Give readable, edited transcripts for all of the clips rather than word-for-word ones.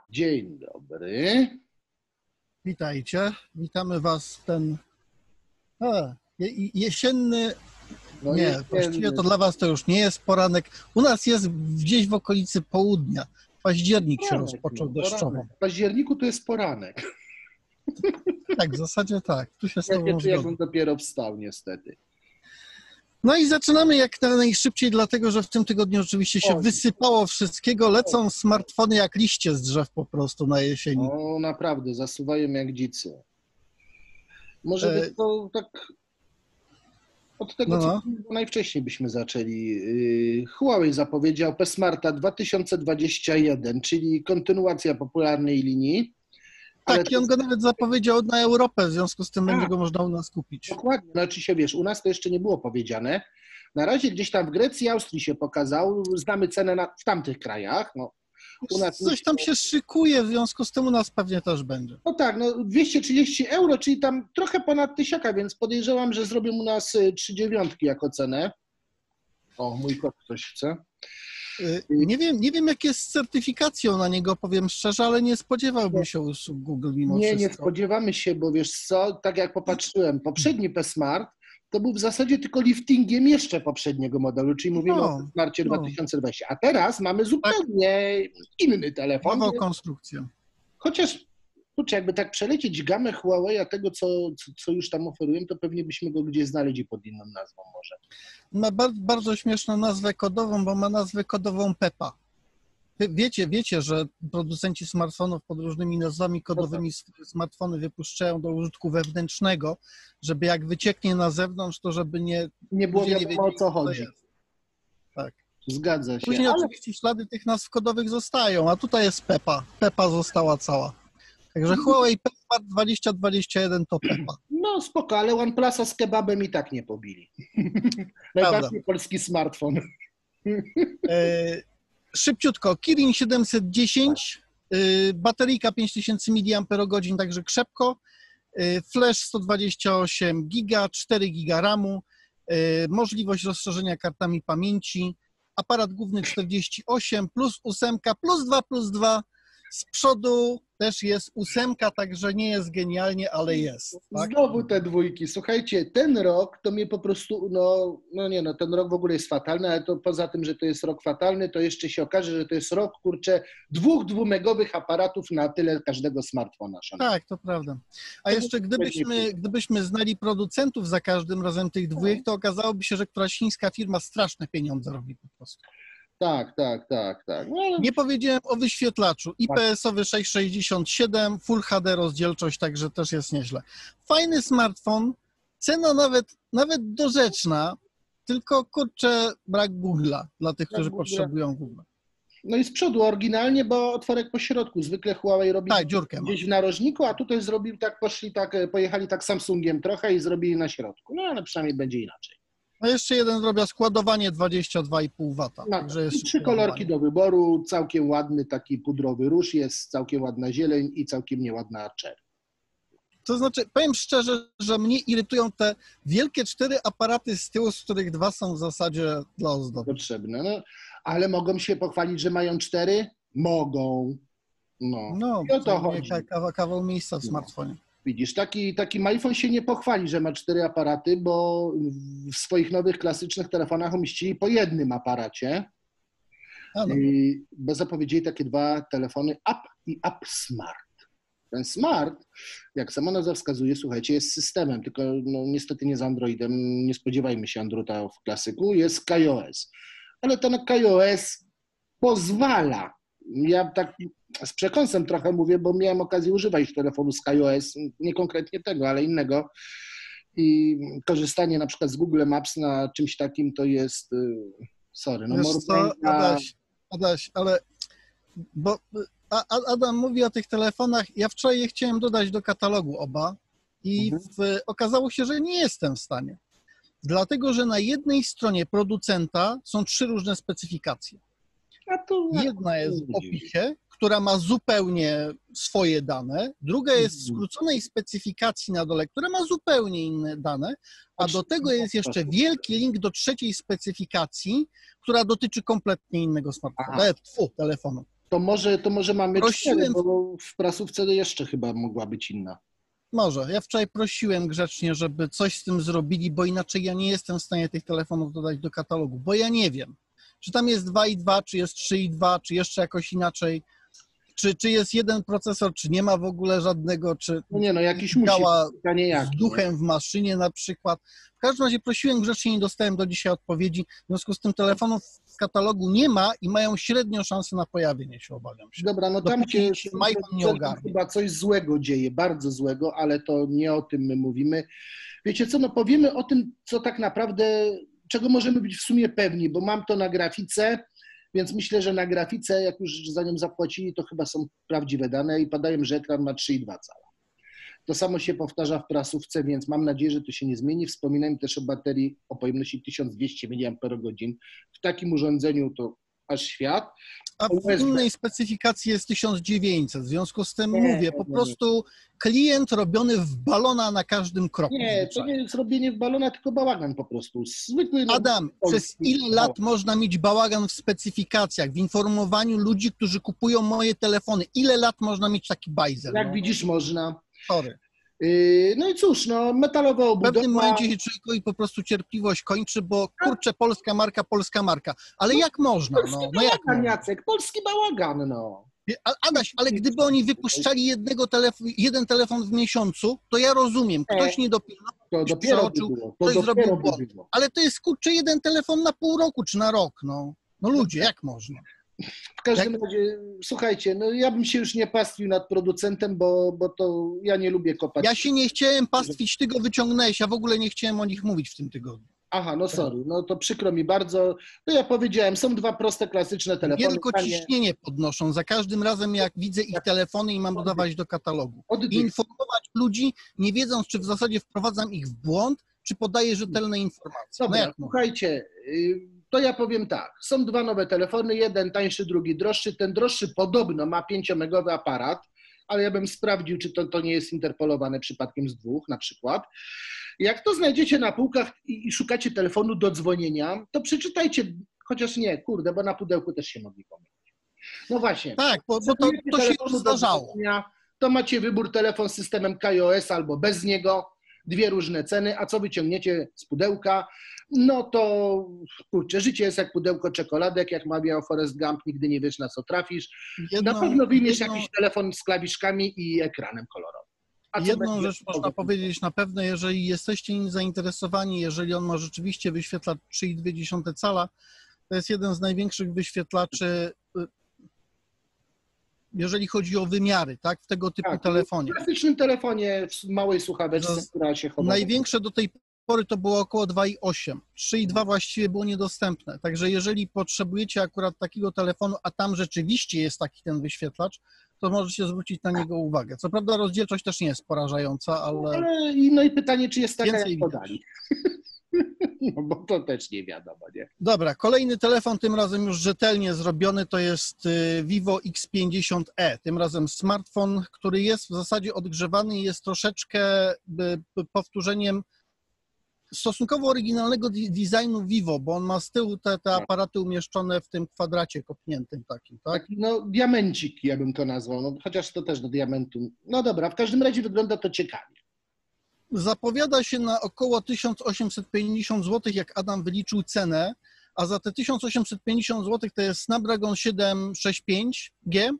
Dzień dobry. Witajcie. Witamy Was w ten jesienny. No nie, jesienny. Właściwie to dla Was to już nie jest poranek. U nas jest gdzieś w okolicy południa. Październik się rozpoczął deszczowo. W październiku to jest poranek. Tak, w zasadzie tak. Tu się z Ja tobą się czuję, zgodzę. jakbym dopiero wstał niestety. No i zaczynamy jak najszybciej, dlatego że w tym tygodniu oczywiście się wysypało wszystkiego. Lecą smartfony jak liście z drzew po prostu na jesieni. O, naprawdę, zasuwają jak dzicy. Może to tak od tego, co najwcześniej byśmy zaczęli. Huawei zapowiedział P Smarta 2021, czyli kontynuacja popularnej linii. Tak, i on go nawet zapowiedział na Europę, w związku z tym będzie go można u nas kupić. Dokładnie, znaczy się wiesz, u nas to jeszcze nie było powiedziane. Na razie gdzieś tam w Grecji i Austrii się pokazał, znamy cenę w tamtych krajach. No, u nas coś tam się szykuje, w związku z tym u nas pewnie też będzie. No tak, no 230 euro, czyli tam trochę ponad 1000, więc podejrzewam, że zrobią u nas 3,9 jako cenę. O, mój kot coś chce. Nie wiem, jak jest z certyfikacją na niego, powiem szczerze, ale nie spodziewałbym się usług Google mimo wszystko. Nie spodziewamy się, bo wiesz co, tak jak popatrzyłem, poprzedni P Smart to był w zasadzie tylko liftingiem jeszcze poprzedniego modelu, czyli mówimy o P Smarcie 2020, a teraz mamy zupełnie inny telefon. Nową konstrukcję. Chociaż, kurczę, jakby tak przelecieć gamę Huawei, tego, co już tam oferują, to pewnie byśmy go gdzieś znaleźli pod inną nazwą może. Ma bardzo śmieszną nazwę kodową, bo ma nazwę kodową Pepa. Wiecie, że producenci smartfonów pod różnymi nazwami kodowymi smartfony wypuszczają do użytku wewnętrznego, żeby jak wycieknie na zewnątrz, to żeby nie było wiadomo, o co chodzi. Tak. Zgadza się. Później oczywiście ślady tych nazw kodowych zostają, a tutaj jest Pepa. Pepa została cała. Także Huawei P Smart 2021 to Pepa. No spoko, ale OnePlusa z kebabem i tak nie pobili. Najbardziej polski smartfon. Szybciutko, Kirin 710, bateryjka 5000 mAh, także krzepko, flash 128 GB, 4 GB RAMu, możliwość rozszerzenia kartami pamięci, aparat główny 48, plus 8, plus 2, z przodu też jest 8, także nie jest genialnie, ale jest. Tak? Znowu te dwójki. Słuchajcie, ten rok to mnie po prostu, ten rok w ogóle jest fatalny, ale to poza tym, że to jest rok fatalny, to jeszcze się okaże, że to jest rok, kurczę, 2 dwumegowych aparatów na tyle każdego smartfona. Tak, to prawda. A jeszcze gdybyśmy znali producentów za każdym razem tych dwójek, to okazałoby się, że któraś chińska firma straszne pieniądze robi po prostu. Tak. No, ale... Nie powiedziałem o wyświetlaczu. IPS-owy 667, Full HD rozdzielczość, także też jest nieźle. Fajny smartfon, cena nawet dorzeczna, tylko kurczę brak Google'a dla tych, którzy potrzebują Google'a. No i z przodu oryginalnie, bo otworek po środku. Zwykle Huawei robi dziurkę gdzieś w narożniku, a tutaj zrobili pojechali tak Samsungiem trochę i zrobili na środku. No ale przynajmniej będzie inaczej. A jeszcze jeden drobiazg, składowanie 22,5 W. Także jest 3 kolorki do wyboru, całkiem ładny taki pudrowy róż jest, całkiem ładna zieleń i całkiem nieładna czerń. To znaczy, powiem szczerze, że mnie irytują te wielkie 4 aparaty z tyłu, z których 2 są w zasadzie dla ozdoby. Potrzebne, no, ale mogą się pochwalić, że mają 4? Mogą. No i o to chodzi. Kawał miejsca w smartfonie. Widzisz, taki iPhone się nie pochwali, że ma 4 aparaty, bo w swoich nowych klasycznych telefonach umieścili po jednym aparacie. Bo zapowiedzieli takie 2 telefony Up i Up Smart. Ten Smart, jak sama nazwa wskazuje, słuchajcie, jest systemem, tylko niestety nie z Androidem, nie spodziewajmy się Androida w klasyku, jest KaiOS. Ale ten KaiOS pozwala, ja tak z przekąsem trochę mówię, bo miałem okazję używać telefonu z KaiOS, nie konkretnie tego, ale innego, i korzystanie na przykład z Google Maps na czymś takim to jest, Adaś, ale bo Adam mówi o tych telefonach, ja wczoraj je chciałem dodać do katalogu oba i okazało się, że nie jestem w stanie. Dlatego, że na jednej stronie producenta są 3 różne specyfikacje. Jedna jest w opisie, która ma zupełnie swoje dane, druga jest w skróconej specyfikacji na dole, która ma zupełnie inne dane, a do tego jest jeszcze wielki link do 3. specyfikacji, która dotyczy kompletnie innego smartfona, telefonu. To może mamy Prosiłem- 4, bo w prasówce jeszcze chyba mogła być inna. Może. Ja wczoraj prosiłem grzecznie, żeby coś z tym zrobili, bo inaczej ja nie jestem w stanie tych telefonów dodać do katalogu, bo ja nie wiem, czy tam jest 2,2, czy jest 3,2, czy jeszcze jakoś inaczej, czy jest jeden procesor, czy nie ma w ogóle żadnego, czy No nie, no jakiś musi działa być, a nie z jaki. duchem w maszynie na przykład. W każdym razie prosiłem grzecznie, nie dostałem do dzisiaj odpowiedzi. W związku z tym telefonów w katalogu nie ma i mają średnią szansę na pojawienie się, obawiam się. Dobra, no tam Dopóki się iPhone nie ogarnie. chyba coś złego dzieje, bardzo złego, ale to nie o tym my mówimy. Wiecie co, no powiemy o tym, co tak naprawdę, czego możemy być w sumie pewni, bo mam to na grafice, więc myślę, że na grafice, jak już za nią zapłacili, to chyba są prawdziwe dane i padają, że ekran ma 3,2 cala. To samo się powtarza w prasówce, więc mam nadzieję, że to się nie zmieni. Wspominałem też o baterii o pojemności 1200 mAh. W takim urządzeniu to aż świat. A w USB. innej specyfikacji jest 1900, w związku z tym Nie, mówię, po nie. prostu klient robiony w balona na każdym kroku. Nie, to nie jest robienie w balona, tylko bałagan po prostu. Zwykły. Adam, przez ile lat można mieć bałagan w specyfikacjach, w informowaniu ludzi, którzy kupują moje telefony? Ile lat można mieć taki bajzel? Jak No, widzisz, można. sorry. No i cóż, no metalowa W obudowa. pewnym momencie się człowiekowi po prostu cierpliwość kończy, bo kurczę, polska marka. Ale jak można? Polski No jak bałagan, można? Jacek, polski bałagan, no. Adaś, ale gdyby oni wypuszczali jeden telefon w miesiącu, to ja rozumiem, ktoś nie dopilnował, To ktoś dopiero by przeoczył, było. To ktoś dopiero zrobił by błąd. było. Ale to jest kurczę jeden telefon na pół roku czy na rok, no. No ludzie, jak można? W każdym razie, słuchajcie, no ja bym się już nie pastwił nad producentem, bo to ja nie lubię kopać. Ja się nie chciałem pastwić, ty go wyciągnąłeś, ja w ogóle nie chciałem o nich mówić w tym tygodniu. Aha, no sorry, no to przykro mi bardzo. No ja powiedziałem, są dwa proste, klasyczne telefony. Nie tylko ciśnienie podnoszą, za każdym razem jak widzę ich telefony i mam dodawać do katalogu. I informować ludzi, nie wiedząc, czy w zasadzie wprowadzam ich w błąd, czy podaję rzetelne informacje. Dobra, No słuchajcie, to ja powiem tak. Są dwa nowe telefony, jeden tańszy, drugi droższy. Ten droższy podobno ma 5-megowy aparat, ale ja bym sprawdził, czy to nie jest interpolowane przypadkiem z 2 na przykład. Jak to znajdziecie na półkach i szukacie telefonu do dzwonienia, to przeczytajcie, chociaż nie, kurde, bo na pudełku też się mogli pomylić. No właśnie. tak, bo to się już zdarzało. To macie wybór telefon z systemem KaiOS albo bez niego, 2 różne ceny, a co wyciągniecie z pudełka, no to kurczę, życie jest jak pudełko czekoladek, jak mawiał Forrest Gump, nigdy nie wiesz na co trafisz. Na pewno wyjmiesz jakiś telefon z klawiszkami i ekranem kolorowym. Jedną rzecz można powiedzieć na pewno, jeżeli jesteście nim zainteresowani, jeżeli on ma rzeczywiście wyświetlacz 3,2 cala, to jest jeden z największych wyświetlaczy, jeżeli chodzi o wymiary, tak, w tego typu telefonie. W klasycznym telefonie, w małej słuchaweczce, która się chowa. Największe do tej pory to było około 2,8. 3,2 właściwie było niedostępne. Także jeżeli potrzebujecie akurat takiego telefonu, a tam rzeczywiście jest taki ten wyświetlacz, to możecie zwrócić na niego uwagę. Co prawda rozdzielczość też nie jest porażająca, ale... No i pytanie, czy jest taka, więcej jak podali. No bo to też nie wiadomo, nie? Dobra, kolejny telefon, tym razem już rzetelnie zrobiony, to jest Vivo X50e. Tym razem smartfon, który jest w zasadzie odgrzewany i jest troszeczkę powtórzeniem stosunkowo oryginalnego designu Vivo, bo on ma z tyłu te aparaty umieszczone w tym kwadracie kopniętym takim, tak? Taki, no diamencik, ja bym to nazwał, no, chociaż to też do diamentu. No dobra, w każdym razie wygląda to ciekawie. Zapowiada się na około 1850 zł, jak Adam wyliczył cenę, a za te 1850 zł to jest Snapdragon 765G,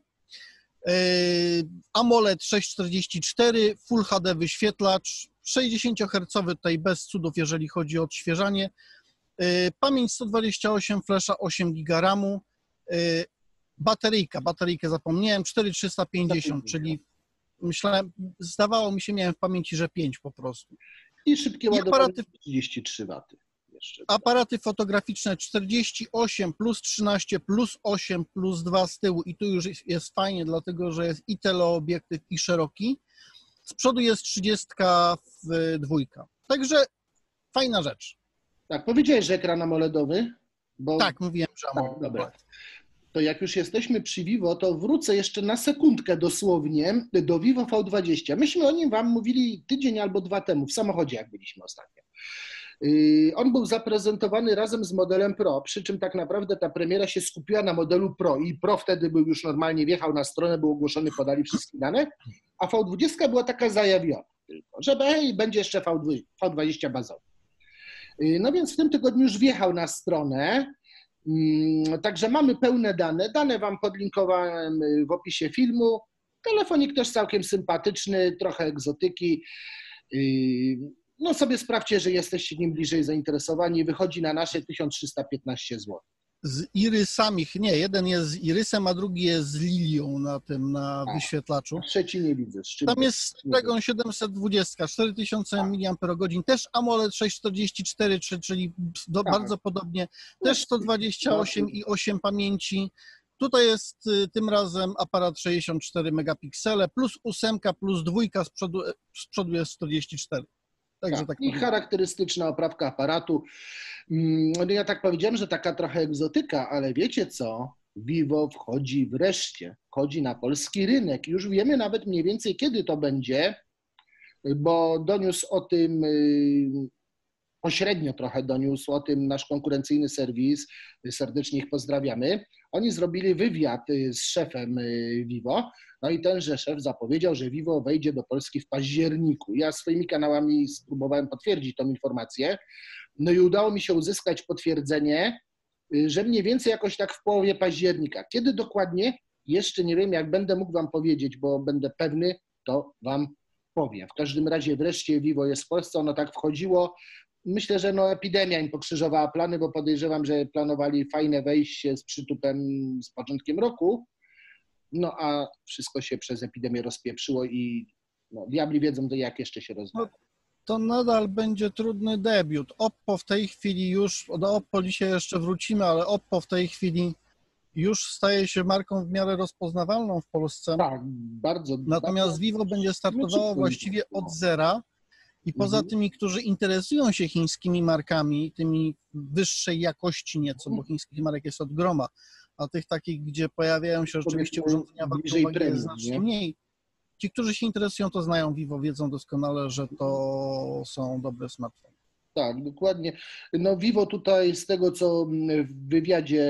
AMOLED 644, Full HD wyświetlacz, 60 Hz tutaj bez cudów, jeżeli chodzi o odświeżanie, pamięć 128, flasha 8 GB RAMu, bateryjkę zapomniałem, 4350, czyli myślałem, zdawało mi się, miałem w pamięci, że 5 po prostu. I szybkie ładowanie 33 W. Aparaty fotograficzne 48 plus 13 plus 8 plus 2 z tyłu i tu już jest fajnie, dlatego że jest i teleobiektyw i szeroki. Z przodu jest 30 w 2. Także fajna rzecz. Tak, powiedziałeś, że ekran AMOLEDowy? Bo... Tak, mówiłem, że AMOLED. Tak, dobra. To jak już jesteśmy przy Vivo, to wrócę jeszcze na sekundkę dosłownie do Vivo V20. Myśmy o nim wam mówili tydzień albo 2 temu, w samochodzie jak byliśmy ostatnio. On był zaprezentowany razem z modelem Pro, przy czym tak naprawdę ta premiera się skupiła na modelu Pro i Pro wtedy był już normalnie, wjechał na stronę, był ogłoszony, podali wszystkie dane, a V20 była taka zajawiona tylko, że hej, będzie jeszcze V20 bazowy. No więc w tym tygodniu już wjechał na stronę, także mamy pełne dane. Dane Wam podlinkowałem w opisie filmu. Telefonik też całkiem sympatyczny, trochę egzotyki. No sobie sprawdźcie, że jesteście nim bliżej zainteresowani. Wychodzi na nasze 1315 zł. Z irysami, nie, jeden jest z irysem, a drugi jest z lilią na wyświetlaczu. Trzeci nie widzę. Tam jest Snapdragon 720, 4000 mAh, też AMOLED 644, czyli bardzo podobnie, też 128 i 8 pamięci. Tutaj jest tym razem aparat 64 megapiksele, plus 8, plus 2 z przodu jest 44. Także tak i charakterystyczna oprawka aparatu. Ja tak powiedziałem, że taka trochę egzotyka, ale wiecie co? Vivo wchodzi na polski rynek. Już wiemy nawet mniej więcej, kiedy to będzie, bo doniósł o tym, pośrednio trochę doniósł o tym nasz konkurencyjny serwis. Serdecznie ich pozdrawiamy. Oni zrobili wywiad z szefem Vivo, no i tenże szef zapowiedział, że Vivo wejdzie do Polski w październiku. Ja swoimi kanałami spróbowałem potwierdzić tą informację, no i udało mi się uzyskać potwierdzenie, że mniej więcej jakoś tak w połowie października. Kiedy dokładnie? Jeszcze nie wiem, jak będę mógł Wam powiedzieć, bo będę pewny, to Wam powiem. W każdym razie wreszcie Vivo jest w Polsce, ono tak wchodziło. Myślę, że epidemia im pokrzyżowała plany, bo podejrzewam, że planowali fajne wejście z przytupem z początkiem roku, no a wszystko się przez epidemię rozpieprzyło i diabli wiedzą, to jak jeszcze się rozwija. No, to nadal będzie trudny debiut. Oppo w tej chwili już, do Oppo dzisiaj jeszcze wrócimy, ale Oppo w tej chwili już staje się marką w miarę rozpoznawalną w Polsce. Tak, bardzo. Natomiast bardzo, Vivo będzie startowało właściwie od zera. I poza tymi, którzy interesują się chińskimi markami, tymi wyższej jakości nieco, bo chińskich marek jest od groma, a tych takich, gdzie pojawiają się rzeczywiście urządzenia wartościowe jest znacznie mniej. Ci, którzy się interesują, to znają Vivo, wiedzą doskonale, że to są dobre smartfony. Tak, dokładnie. No Vivo tutaj z tego, co w wywiadzie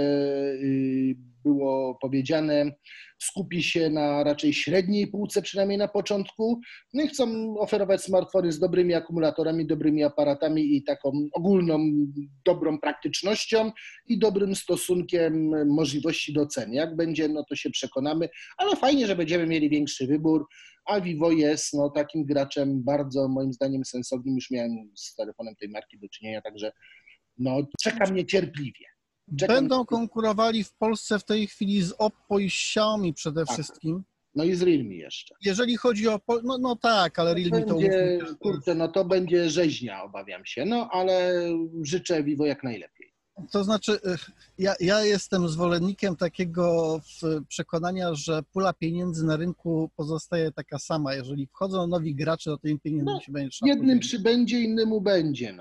było powiedziane, skupi się na raczej średniej półce, przynajmniej na początku. No i chcą oferować smartfony z dobrymi akumulatorami, dobrymi aparatami i taką ogólną, dobrą praktycznością i dobrym stosunkiem możliwości do cen. Jak będzie, no to się przekonamy, ale fajnie, że będziemy mieli większy wybór, a Vivo jest takim graczem bardzo, moim zdaniem, sensownym. Już miałem z telefonem tej marki do czynienia, także czekam niecierpliwie. Będą konkurowali w Polsce w tej chwili z Oppo i Xiaomi przede wszystkim. No i z Realme jeszcze. Jeżeli chodzi o... No tak, ale Realme to... Kurczę, to będzie rzeźnia, obawiam się, ale życzę Vivo jak najlepiej. To znaczy, ja jestem zwolennikiem takiego przekonania, że pula pieniędzy na rynku pozostaje taka sama. Jeżeli wchodzą nowi gracze, to tym pieniędzy się będzie trzeba jednym podzielić. Przybędzie, innemu będzie,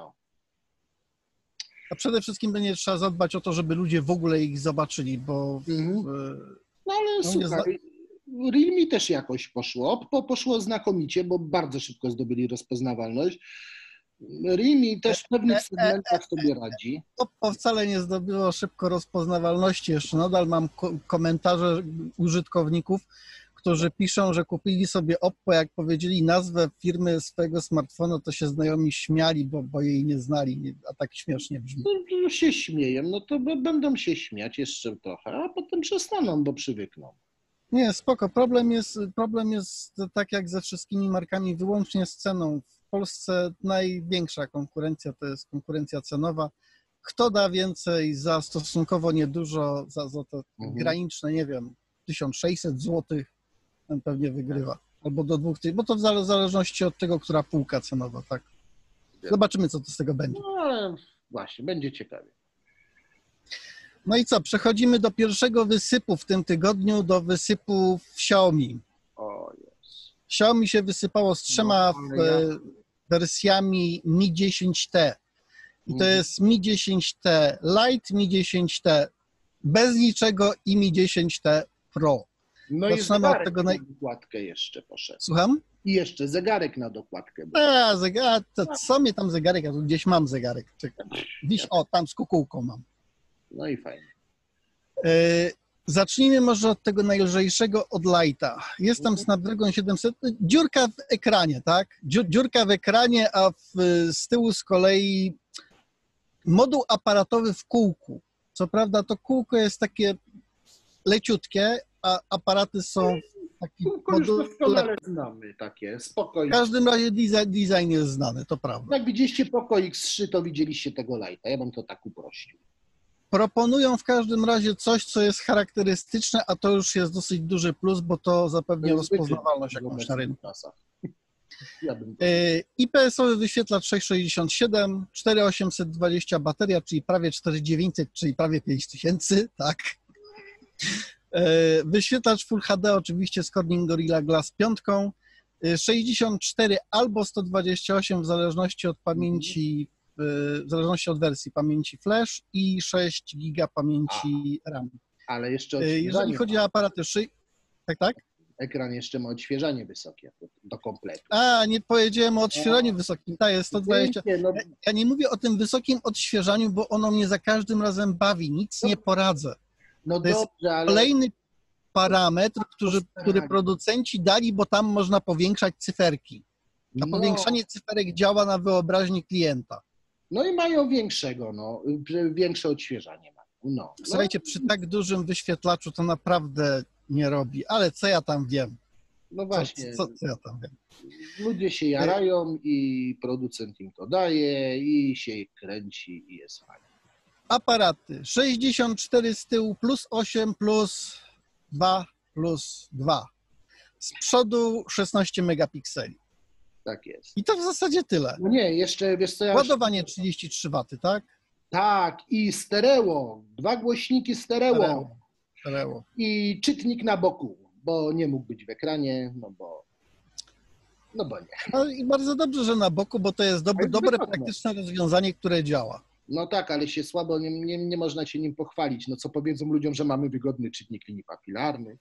A przede wszystkim będzie trzeba zadbać o to, żeby ludzie w ogóle ich zobaczyli, bo... ale słuchaj, Realme też jakoś poszło. Oppo poszło znakomicie, bo bardzo szybko zdobyli rozpoznawalność. Realme też w pewnych segmentach sobie radzi. Oppo wcale nie zdobyło szybko rozpoznawalności. Jeszcze nadal mam komentarze użytkowników, którzy piszą, że kupili sobie Oppo, jak powiedzieli nazwę firmy swojego smartfona, to się znajomi śmiali, bo jej nie znali, a tak śmiesznie brzmi. No się śmieją, to będą się śmiać jeszcze trochę, a potem przestaną, bo przywykną. Nie, spoko. Problem jest tak jak ze wszystkimi markami, wyłącznie z ceną. W Polsce największa konkurencja to jest konkurencja cenowa. Kto da więcej za stosunkowo niedużo, za to graniczne, nie wiem, 1600 zł, ten pewnie wygrywa. Albo do 2000, bo to w zależności od tego, która półka cenowa, tak. Zobaczymy, co to z tego będzie. No ale właśnie, będzie ciekawie. No i co, przechodzimy do pierwszego wysypu w tym tygodniu, do wysypu Xiaomi. O jest. Xiaomi się wysypało z 3 wersjami Mi 10T. I to jest Mi 10T Lite, Mi 10T bez niczego i Mi 10T Pro. No i Zaczynamy od zegarek tego na dokładkę jeszcze poszedł. Słucham? I jeszcze zegarek na dokładkę. To co mnie tam zegarek? Ja tu gdzieś mam zegarek. Czekaj. Dziś, tam z kukułką mam. No i fajnie. Zacznijmy może od tego najlżejszego, od lighta. Jest tam Snapdragon 700, dziurka w ekranie, tak? Dziurka w ekranie, a z tyłu z kolei moduł aparatowy w kółku. Co prawda to kółko jest takie leciutkie, a aparaty są taki Już doskonale znamy takie, spokojnie. W każdym razie design jest znany, to prawda. Jak widzieliście Poco X3, to widzieliście tego lighta. Ja bym to tak uprościł. Proponują w każdym razie coś, co jest charakterystyczne, a to już jest dosyć duży plus, bo to zapewnia rozpoznawalność jakąś na rynku. IPS-owy wyświetlacz 667, 4820 bateria, czyli prawie 4900, czyli prawie 5000, tak. Wyświetlacz Full HD oczywiście z Corning Gorilla Glass 5, 64 albo 128 w zależności od pamięci, w zależności od wersji pamięci flash i 6 giga pamięci RAM. Ale jeszcze jeżeli chodzi o aparaty tak? Ekran jeszcze ma odświeżanie wysokie do kompletu. Nie powiedziałem o odświeżaniu wysokim. Tak, jest 120. Ja nie mówię o tym wysokim odświeżaniu, bo ono mnie za każdym razem bawi. Nic nie poradzę. No to jest dobrze, ale... kolejny parametr, który producenci dali, bo tam można powiększać cyferki. A powiększanie cyferek działa na wyobraźni klienta. No i mają większe odświeżanie. Słuchajcie, przy tak dużym wyświetlaczu to naprawdę nie robi, ale co ja tam wiem? No właśnie. Co ja tam wiem? Ludzie się jarają i producent im to daje i się kręci i jest fajnie. Aparaty 64 z tyłu plus 8 plus 2 plus 2. Z przodu 16 megapikseli. Tak jest. I to w zasadzie tyle. No nie, jeszcze wiesz co ja... Ładowanie 33 W, tak? Tak, i stereo. 2 głośniki stereo. I czytnik na boku, bo nie mógł być w ekranie, no bo nie. No i bardzo dobrze, że na boku, bo to jest dobre, praktyczne rozwiązanie, które działa. No tak, ale się słabo, nie można się nim pochwalić. No co powiedzą ludziom, że mamy wygodny czytnik linii papilarnej.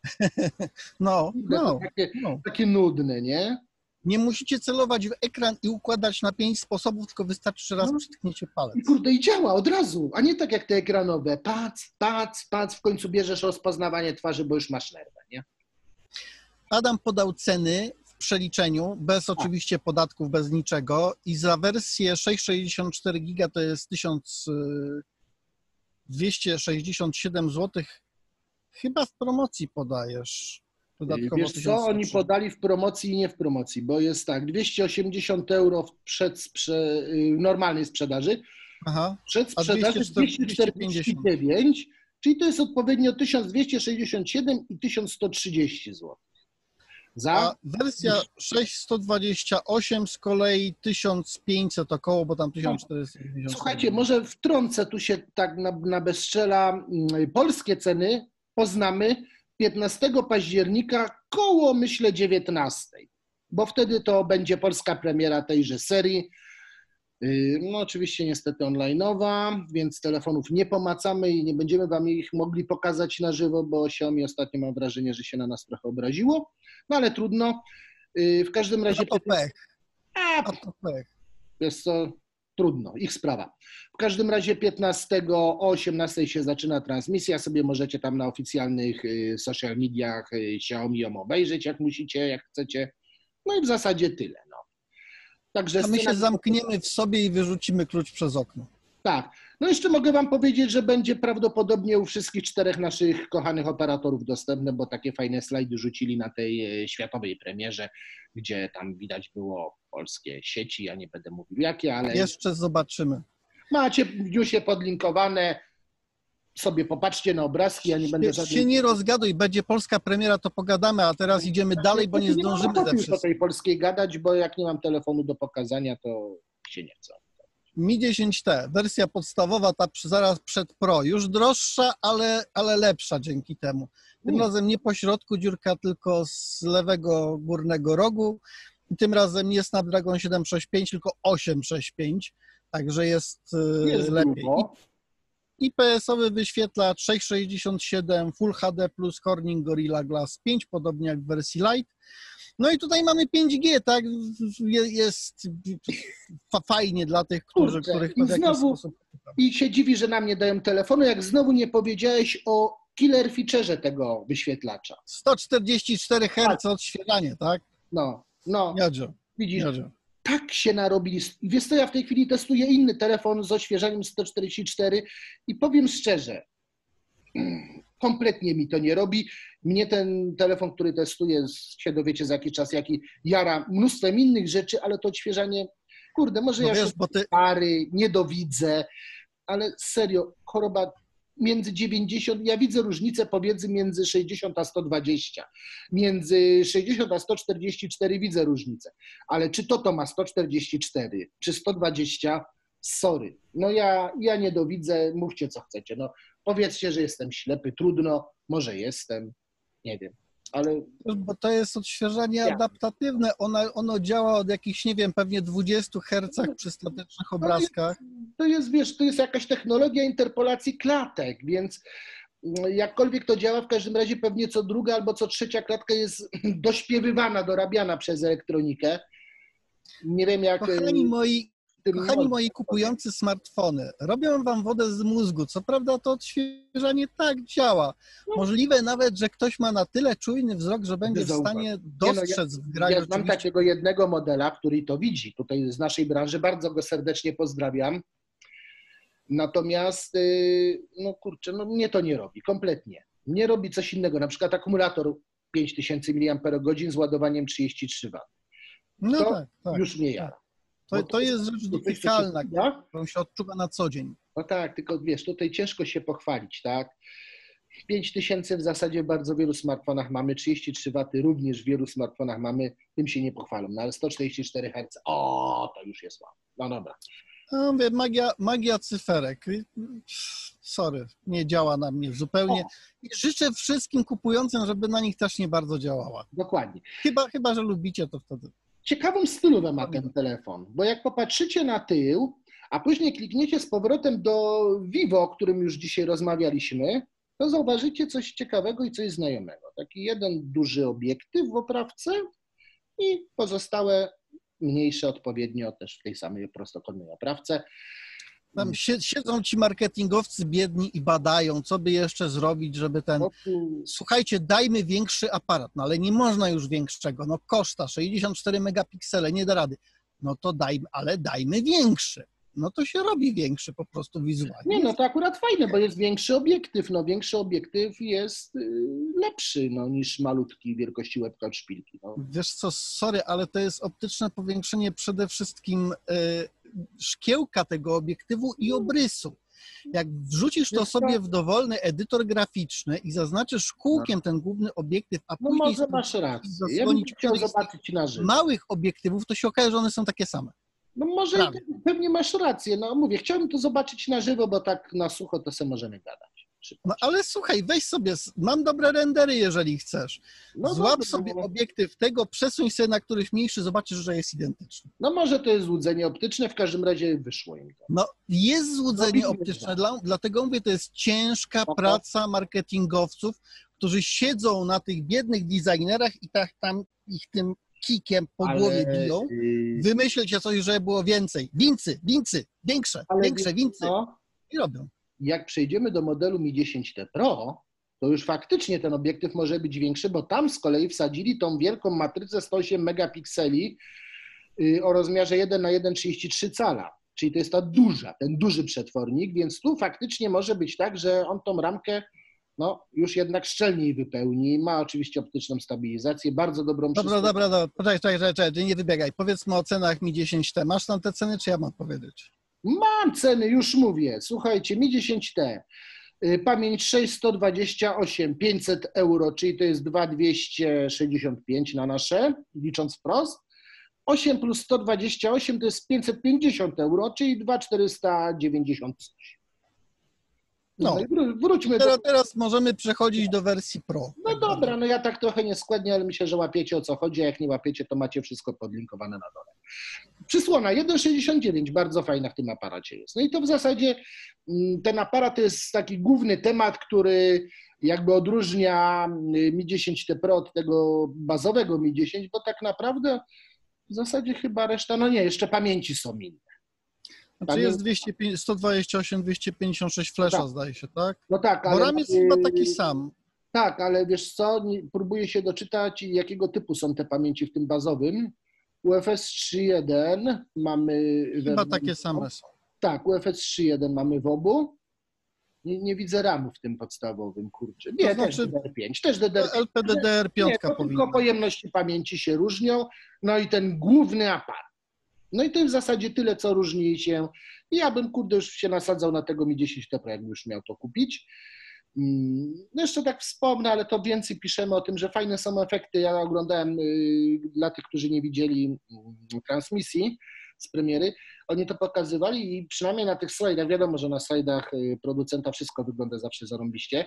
Takie nudne, nie? Nie musicie celować w ekran i układać na 5 sposobów, tylko wystarczy, że raz przytkniecie palec. I działa od razu, a nie tak jak te ekranowe. Pac, w końcu bierzesz rozpoznawanie twarzy, bo już masz nerwę, nie? Adam podał ceny w przeliczeniu, bez oczywiście podatków, bez niczego i za wersję 664 giga to jest 1267 zł. Chyba w promocji podajesz. Wiesz co, oni podali w promocji i nie w promocji, bo jest tak, 280 euro w normalnej sprzedaży, przed sprzedaży 249, czyli to jest odpowiednio 1267 i 1130 zł. A wersja 628 z kolei 1500 około, bo tam 1490. Słuchajcie, może wtrącę tu się tak na bezstrzela. Polskie ceny poznamy 15 października koło, myślę, 19, bo wtedy to będzie polska premiera tejże serii. No oczywiście niestety online'owa, więc telefonów nie pomacamy i nie będziemy wam ich mogli pokazać na żywo, bo Xiaomi ostatnio mam wrażenie, że się na nas trochę obraziło, no ale trudno. W każdym razie... To pech. Wiesz co, trudno, ich sprawa. W każdym razie 15 o 18 się zaczyna transmisja, sobie możecie tam na oficjalnych social mediach Xiaomi ją obejrzeć, jak musicie, jak chcecie. No i w zasadzie tyle. No. Także a my się zamkniemy w sobie i wyrzucimy klucz przez okno. Tak. No jeszcze mogę wam powiedzieć, że będzie prawdopodobnie u wszystkich 4 naszych kochanych operatorów dostępne, bo takie fajne slajdy rzucili na tej światowej premierze, gdzie tam widać było polskie sieci, ja nie będę mówił jakie, ale... Jeszcze zobaczymy. Macie w newsie podlinkowane, sobie popatrzcie na obrazki, ja nie będę... Się nie rozgaduj, będzie polska premiera, to pogadamy, a teraz idziemy dalej, bo nie zdążymy ze wszystkim. Nie o tej polskiej gadać, bo jak nie mam telefonu do pokazania, to się nie chce. Mi 10T, wersja podstawowa, ta zaraz przed Pro, już droższa, ale lepsza dzięki temu. Tym razem nie po środku dziurka, tylko z lewego górnego rogu. I tym razem nie Snapdragon 765, tylko 865, także jest lepiej. IPS-owy wyświetlacz 667 Full HD plus Corning Gorilla Glass 5, podobnie jak w wersji Lite. No i tutaj mamy 5G, tak? Jest fajnie dla tych, których to w jakiś sposób... I się dziwi, że nam nie dają telefonu, jak znowu nie powiedziałeś o killer featureze tego wyświetlacza. 144 Hz odświeżanie, tak? No. Jadzio. Widzisz, tak się narobili. Wiesz co, ja w tej chwili testuję inny telefon z odświeżaniem 144 i powiem szczerze, kompletnie mi to nie robi. Mnie ten telefon, który testuję, się dowiecie za jakiś czas, jaki jara mnóstwem innych rzeczy, ale to odświeżanie, kurde, może ja się stary, nie dowidzę, ale serio, choroba między 90, ja widzę różnicę pomiędzy między 60 a 120, między 60 a 144 widzę różnicę, ale czy to ma 144, czy 120, sorry, no ja nie dowidzę, mówcie co chcecie, no powiedzcie, że jestem ślepy, trudno, może jestem, nie wiem, ale... Bo to jest odświeżanie adaptatywne, ono działa od jakichś, nie wiem, pewnie 20 Hz przy statycznych obrazkach. To jest, wiesz, to jest jakaś technologia interpolacji klatek, więc jakkolwiek to działa, w każdym razie pewnie co druga albo co trzecia klatka jest dośpiewywana, dorabiana przez elektronikę. Nie wiem jak... Kochani moi kupujący smartfony, robią wam wodę z mózgu. Co prawda to odświeżanie tak działa. Możliwe nawet, że ktoś ma na tyle czujny wzrok, że będzie w stanie dostrzec w graniu. Ja znam takiego jednego modela, który to widzi. Tutaj z naszej branży. Bardzo go serdecznie pozdrawiam. Natomiast, no kurczę, no mnie to nie robi. Kompletnie. Nie robi coś innego. Na przykład akumulator 5000 mAh z ładowaniem 33 W. No to tak. Już mnie jara. To jest rzecz dotykalna, którą się odczuwa na co dzień. No tak, tylko wiesz, tutaj ciężko się pochwalić, tak? 5000 w zasadzie w bardzo wielu smartfonach mamy, 33 W również w wielu smartfonach mamy, tym się nie pochwalą, no ale 144 Hz, to już jest ładne. No dobra. No, mówię, magia cyferek. Sorry, nie działa na mnie zupełnie. I życzę wszystkim kupującym, żeby na nich też nie bardzo działała. Dokładnie. Chyba że lubicie, to wtedy. Ciekawą stylówę ma ten telefon, bo jak popatrzycie na tył, a później klikniecie z powrotem do Vivo, o którym już dzisiaj rozmawialiśmy, to zauważycie coś ciekawego i coś znajomego. Taki jeden duży obiektyw w oprawce i pozostałe mniejsze odpowiednio też w tej samej prostokątnej oprawce. Tam siedzą ci marketingowcy biedni i badają, co by jeszcze zrobić, żeby ten... Słuchajcie, dajmy większy aparat, no ale nie można już większego, no koszta 64 megapiksele, nie da rady. No to dajmy większy. No to się robi większy po prostu wizualnie. Nie, no to akurat fajne, bo jest większy obiektyw. No większy obiektyw jest lepszy niż malutki wielkości łebka od szpilki. No. Wiesz co, sorry, ale to jest optyczne powiększenie przede wszystkim szkiełka tego obiektywu i obrysu. Jak wrzucisz to sobie w dowolny edytor graficzny i zaznaczysz kółkiem ten główny obiektyw, a później... może masz rację. Ja bym chciał zobaczyć na żywo. Małych obiektywów, to się okaże, że one są takie same. No może pewnie masz rację. No mówię, chciałbym to zobaczyć na żywo, bo tak na sucho to sobie możemy gadać. No ale słuchaj, weź sobie, mam dobre rendery, jeżeli chcesz. No złap sobie obiektyw tego, przesuń sobie na któryś mniejszy, zobaczysz, że jest identyczny. No może to jest złudzenie optyczne, w każdym razie wyszło im to. No jest złudzenie optyczne, dlatego mówię, to jest ciężka praca marketingowców, którzy siedzą na tych biednych designerach i tak tam ich tym kikiem po głowie biją. Wymyślcie coś, żeby było więcej. Wincy, większe, wincy. I robią. Jak przejdziemy do modelu Mi 10T Pro, to już faktycznie ten obiektyw może być większy, bo tam z kolei wsadzili tą wielką matrycę 108 megapikseli o rozmiarze 1:1,33 cala. Czyli to jest ten duży przetwornik, więc tu faktycznie może być tak, że on tą ramkę już jednak szczelniej wypełni. Ma oczywiście optyczną stabilizację, bardzo dobrą... Dobra, poczekaj, nie wybiegaj. Powiedzmy o cenach Mi 10T. Masz tam te ceny, czy ja mam powiedzieć? Mam ceny, już mówię. Słuchajcie, Mi 10T, pamięć 6, 128, 500 euro, czyli to jest 2,265 na nasze, licząc wprost. 8 plus 128 to jest 550 euro, czyli 2,490. No, wróćmy teraz możemy przechodzić do wersji Pro. No dobra, ja tak trochę nieskładnie, ale myślę, że łapiecie, o co chodzi, a jak nie łapiecie, to macie wszystko podlinkowane na dole. Przysłona 1,69, bardzo fajna w tym aparacie jest. No i to w zasadzie ten aparat to jest taki główny temat, który jakby odróżnia Mi 10T Pro od tego bazowego Mi 10, bo tak naprawdę w zasadzie chyba reszta, no nie, jeszcze pamięci są inne. Znaczy jest 128, 256 flasha, tak. zdaje się, tak? No tak, ale... Bo RAM jest chyba taki sam. Tak, ale wiesz co, próbuję się doczytać, jakiego typu są te pamięci w tym bazowym. UFS 3.1 mamy... Chyba takie same są. Tak, UFS 3.1 mamy w obu. Nie widzę RAM-u w tym podstawowym, kurczę. Nie, to znaczy, też DDR5, też DDR5. LPDDR5 nie, to powinna. tylko pojemności pamięci się różnią, no i ten główny aparat. No i to jest w zasadzie tyle, co różni się. I ja bym, kurde, już się nasadzał na tego Mi 10T Pro, jakbym już miał to kupić. No jeszcze tak wspomnę, ale to więcej piszemy o tym, że fajne są efekty. Ja oglądałem dla tych, którzy nie widzieli transmisji z premiery, oni to pokazywali i przynajmniej na tych slajdach, wiadomo, że na slajdach producenta wszystko wygląda zawsze zarąbiście,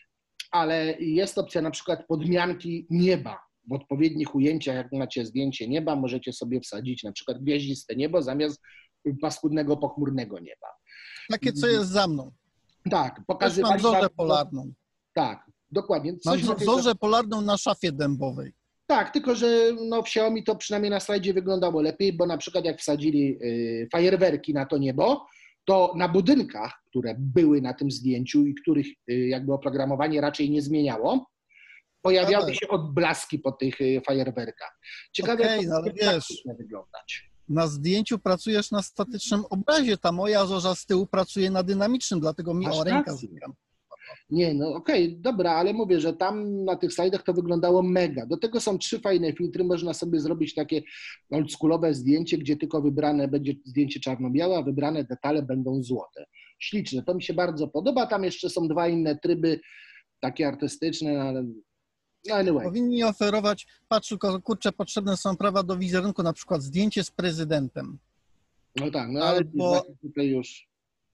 ale jest opcja na przykład podmianki nieba. W odpowiednich ujęciach, jak macie zdjęcie nieba, możecie sobie wsadzić na przykład gwieździste niebo zamiast paskudnego, pochmurnego nieba. Takie, co jest za mną. Tak, pokazywali. Mam zorzę polarną. Tak, dokładnie. Mam zorzę polarną na szafie dębowej. Tak, tylko że no, w Xiaomi to przynajmniej na slajdzie wyglądało lepiej, bo na przykład jak wsadzili fajerwerki na to niebo, to na budynkach, które były na tym zdjęciu i których jakby oprogramowanie raczej nie zmieniało, pojawiały się odblaski po tych fajerwerkach. Ciekawe, jak to będzie praktycznie wyglądać. Na zdjęciu pracujesz na statycznym obrazie, ta moja zorza z tyłu pracuje na dynamicznym, dlatego mi o rękę zbieram. Nie, no okej, dobra, ale mówię, że tam na tych slajdach to wyglądało mega. Do tego są 3 fajne filtry, można sobie zrobić takie oldschoolowe zdjęcie, gdzie tylko wybrane będzie zdjęcie czarno-białe, a wybrane detale będą złote. Śliczne, to mi się bardzo podoba. Tam jeszcze są 2 inne tryby, takie artystyczne, ale no anyway. Powinni oferować, patrz, tylko kurczę, potrzebne są prawa do wizerunku, na przykład zdjęcie z prezydentem. No tak, no ale tutaj już...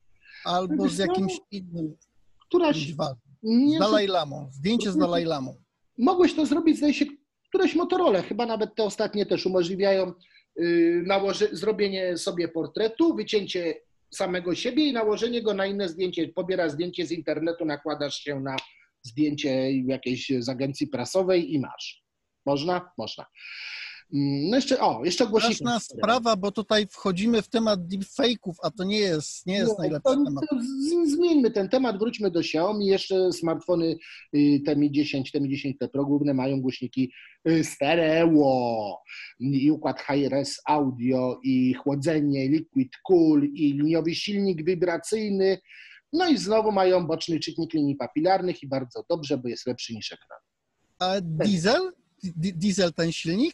Albo z jakimś innym. Któraś... Z Dalaj-Lamą, zdjęcie z Dalaj-Lamą. Mogłeś to zrobić, zdaje się, któreś Motorola, chyba nawet te ostatnie też umożliwiają zrobienie sobie portretu, wycięcie samego siebie i nałożenie go na inne zdjęcie. Pobierasz zdjęcie z internetu, nakładasz się na zdjęcie jakiejś z agencji prasowej i masz. Można? Można. No jeszcze głośniej. Ważna sprawa, bo tutaj wchodzimy w temat deepfake'ów, a to nie jest najlepszy temat. Zmieńmy ten temat, wróćmy do Xiaomi. Jeszcze smartfony te Mi 10, te Mi 10T Pro główne mają głośniki stereo i układ high-res audio i chłodzenie, liquid cool i liniowy silnik wibracyjny. No i znowu mają boczny czytnik linii papilarnych i bardzo dobrze, bo jest lepszy niż ekran. A diesel? Diesel ten silnik?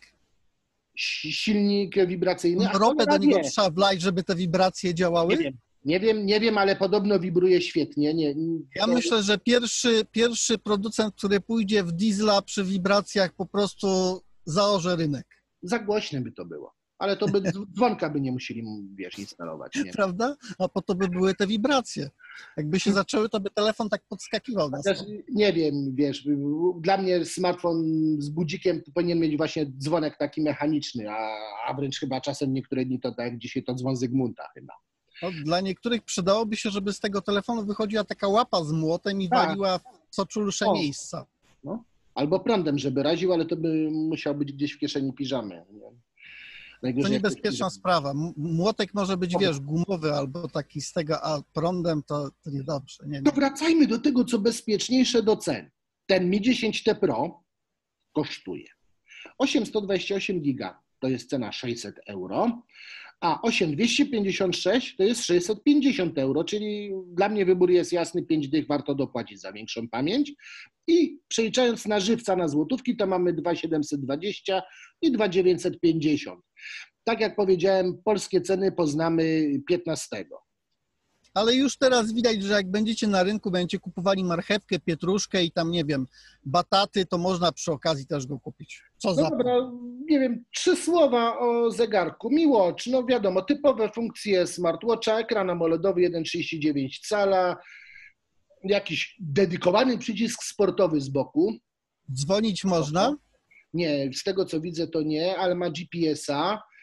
Silnik wibracyjny. Ropę do niego trzeba wlać, żeby te wibracje działały? Nie wiem, ale podobno wibruje świetnie. Ja myślę, że pierwszy producent, który pójdzie w diesla przy wibracjach, po prostu zaorze rynek. Za głośne by to było. Ale to by dzwonka by nie musieli, instalować. Nie? Prawda? A po to by były te wibracje. Jakby się zaczęły, to by telefon tak podskakiwał na stronę. Nie wiem, dla mnie smartfon z budzikiem powinien mieć właśnie dzwonek taki mechaniczny, a wręcz chyba czasem niektóre dni to tak jak dzisiaj to dzwon Zygmunta chyba. No, dla niektórych przydałoby się, żeby z tego telefonu wychodziła taka łapa z młotem i waliła w co czulsze miejsca. No. Albo prądem, żeby raził, ale to by musiał być gdzieś w kieszeni piżamy. To niebezpieczna sprawa. Młotek może być, gumowy albo taki z tego, a prądem to niedobrze. Nie. To wracajmy do tego, co bezpieczniejsze do cen. Ten Mi 10T Pro kosztuje 828 giga, to jest cena 600 euro, a 8256 to jest 650 euro, czyli dla mnie wybór jest jasny, 5 dych warto dopłacić za większą pamięć. I przeliczając na żywca na złotówki, to mamy 2,720 i 2,950. Tak jak powiedziałem, polskie ceny poznamy 15. Ale już teraz widać, że jak będziecie na rynku, będziecie kupowali marchewkę, pietruszkę i tam, nie wiem, bataty, to można przy okazji też go kupić. Co za dobra, nie wiem, 3 słowa o zegarku. Mi Watch, no wiadomo, typowe funkcje smartwatcha, ekran AMOLEDowy 1,39 cala, jakiś dedykowany przycisk sportowy z boku. Dzwonić można? Nie, z tego co widzę to nie, ale ma GPS-a.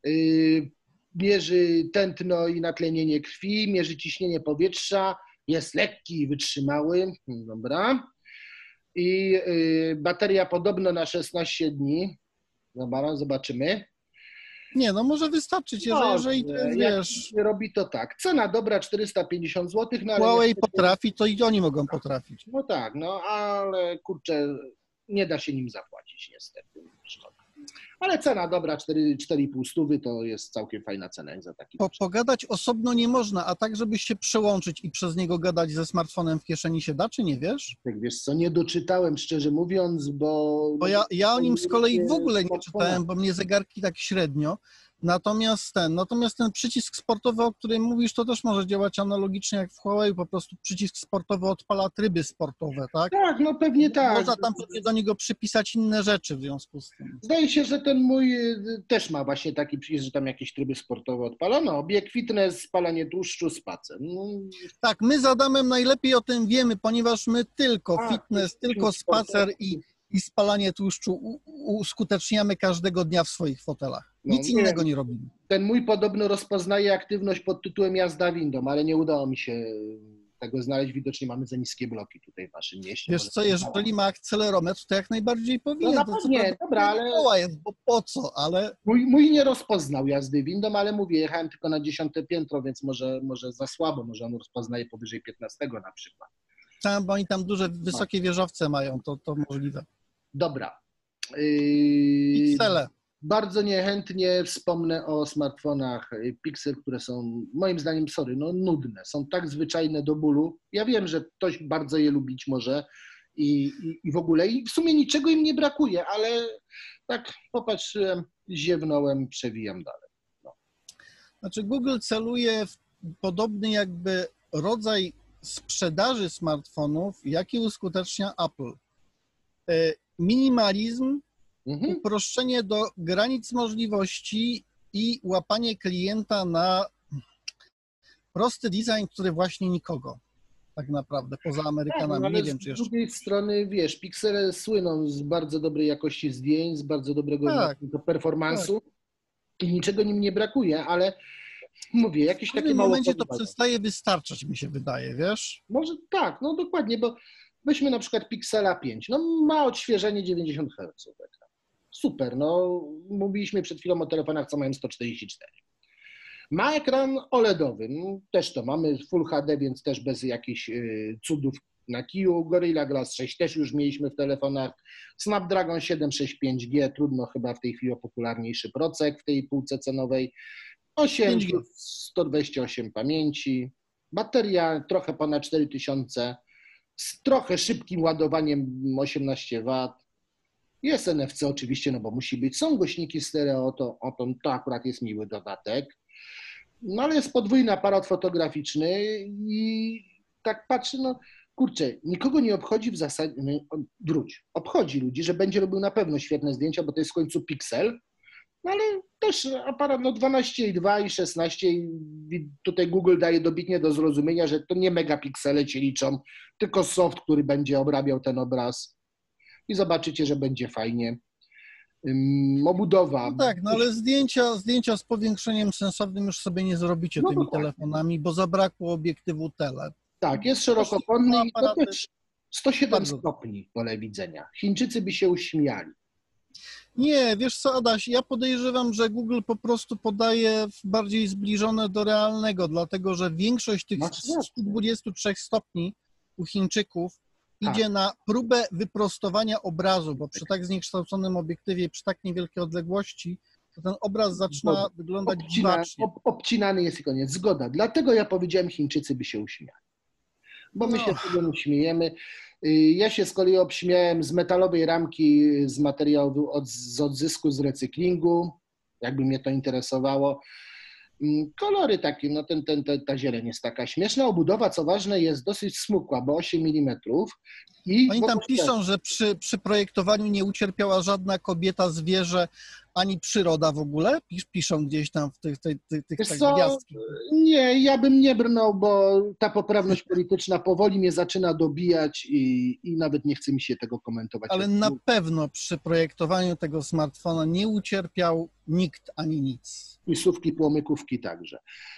mierzy tętno i natlenienie krwi, mierzy ciśnienie powietrza, jest lekki i wytrzymały, dobra. I bateria podobno na 16 dni, dobra, zobaczymy. Nie, no może wystarczyć, jeżeli to jest, wiesz... Robi to tak. Cena dobra 450 zł, no ale Huawei niestety, potrafi, to i oni mogą potrafić. no tak, no ale kurczę, nie da się nim zapłacić niestety. Szkoda. Ale cena dobra 4,5 stówy to jest całkiem fajna cena jak za taki. Pogadać osobno nie można, a tak, żeby się przełączyć i przez niego gadać ze smartfonem w kieszeni się da, czy nie wiesz? Tak, wiesz co, nie doczytałem szczerze mówiąc, bo Ja o nim z kolei w ogóle nie czytałem, bo mnie zegarki tak średnio. Natomiast ten przycisk sportowy, o którym mówisz, to też może działać analogicznie jak w Huawei, po prostu przycisk sportowy odpala tryby sportowe, tak? Tak, no pewnie tak. Można tam pewnie do niego przypisać inne rzeczy w związku z tym. Zdaje się, że ten mój też ma właśnie taki przycisk, że tam jakieś tryby sportowe odpalono. Bieg, fitness, spalanie tłuszczu, spacer. No. Tak, my z Adamem najlepiej o tym wiemy, ponieważ my tylko fitness, tylko spacer i spalanie tłuszczu uskuteczniamy każdego dnia w swoich fotelach. Nic innego nie robimy. Ten mój podobno rozpoznaje aktywność pod tytułem jazda windą, ale nie udało mi się tego znaleźć. Widocznie mamy za niskie bloki tutaj w naszym mieście. Wiesz co, jeżeli ma akcelerometr, to jak najbardziej powinien. No nie, dobra, ale... Jest, bo po co, ale... Mój nie rozpoznał jazdy windą, ale mówię, jechałem tylko na 10 piętro, więc może za słabo, może on rozpoznaje powyżej 15 na przykład. Tam, bo oni tam duże, wysokie wieżowce mają, to możliwe. Dobra. Piksele. Bardzo niechętnie wspomnę o smartfonach Pixel, które są moim zdaniem, nudne. Są tak zwyczajne do bólu. Ja wiem, że ktoś bardzo je lubić może i w ogóle. I w sumie niczego im nie brakuje, ale tak popatrzyłem, ziewnąłem, przewijam dalej. No. Znaczy Google celuje w podobny jakby rodzaj sprzedaży smartfonów, jaki uskutecznia Apple. Minimalizm, uproszczenie do granic możliwości i łapanie klienta na prosty design, który właśnie nikogo tak naprawdę, poza Amerykanami. Tak, nie wiem, czy jeszcze. Z drugiej strony, wiesz, Pixele słyną z bardzo dobrej jakości zdjęć, z bardzo dobrego performance'u i niczego nim nie brakuje, ale mówię, jakieś takie mało... W momencie to przestaje wystarczać, mi się wydaje, wiesz? Może tak, no dokładnie, bo weźmy na przykład Pixela 5, no ma odświeżenie 90 Hz. Super, no mówiliśmy przed chwilą o telefonach, co mają 144. Ma ekran OLEDowy, też to mamy Full HD, więc też bez jakichś cudów na kiju. Gorilla Glass 6 też już mieliśmy w telefonach. Snapdragon 765G, trudno chyba w tej chwili o popularniejszy procek w tej półce cenowej. 8, 128 pamięci, bateria trochę ponad 4000, z trochę szybkim ładowaniem 18 W. Jest NFC oczywiście, no bo musi być. Są głośniki stereo, to akurat jest miły dodatek. No ale jest podwójny aparat fotograficzny i tak patrzę, no kurczę, nikogo nie obchodzi w zasadzie, obchodzi ludzi, że będzie robił na pewno świetne zdjęcia, bo to jest w końcu Pixel, no ale też aparat 12,2 i 16 i tutaj Google daje dobitnie do zrozumienia, że to nie megapiksele się liczą, tylko soft, który będzie obrabiał ten obraz i zobaczycie, że będzie fajnie. Obudowa. No tak, no ale zdjęcia z powiększeniem sensownym już sobie nie zrobicie tymi telefonami, bo zabrakło obiektywu tele. Tak, jest szerokokątny i to też 107 stopni pole widzenia. Chińczycy by się uśmiali. Nie, wiesz co, Adaś, ja podejrzewam, że Google po prostu podaje bardziej zbliżone do realnego, dlatego że większość tych 123 stopni u Chińczyków idzie na próbę wyprostowania obrazu, bo przy tak zniekształconym obiektywie, przy tak niewielkiej odległości, to ten obraz zaczyna wyglądać dziwacznie. Obcinany jest i koniec. Zgoda. Dlatego ja powiedziałem, Chińczycy by się uśmiali. Bo my się z tego nie śmiejemy. Ja się z kolei obśmiałem z metalowej ramki, z materiału, z odzysku, z recyklingu, jakby mnie to interesowało. Kolory takie, no ta zieleń jest taka śmieszna. Obudowa, co ważne, jest dosyć smukła, bo 8 mm. Oni tam piszą, że przy projektowaniu nie ucierpiała żadna kobieta, zwierzę Ani przyroda w ogóle? Piszą gdzieś tam w tych Wiesz tak co? gwiazdki. Nie, ja bym nie brnął, bo ta poprawność polityczna powoli mnie zaczyna dobijać i nawet nie chce mi się tego komentować. Ale na pewno przy projektowaniu tego smartfona nie ucierpiał nikt ani nic. I słówki płomykówki także.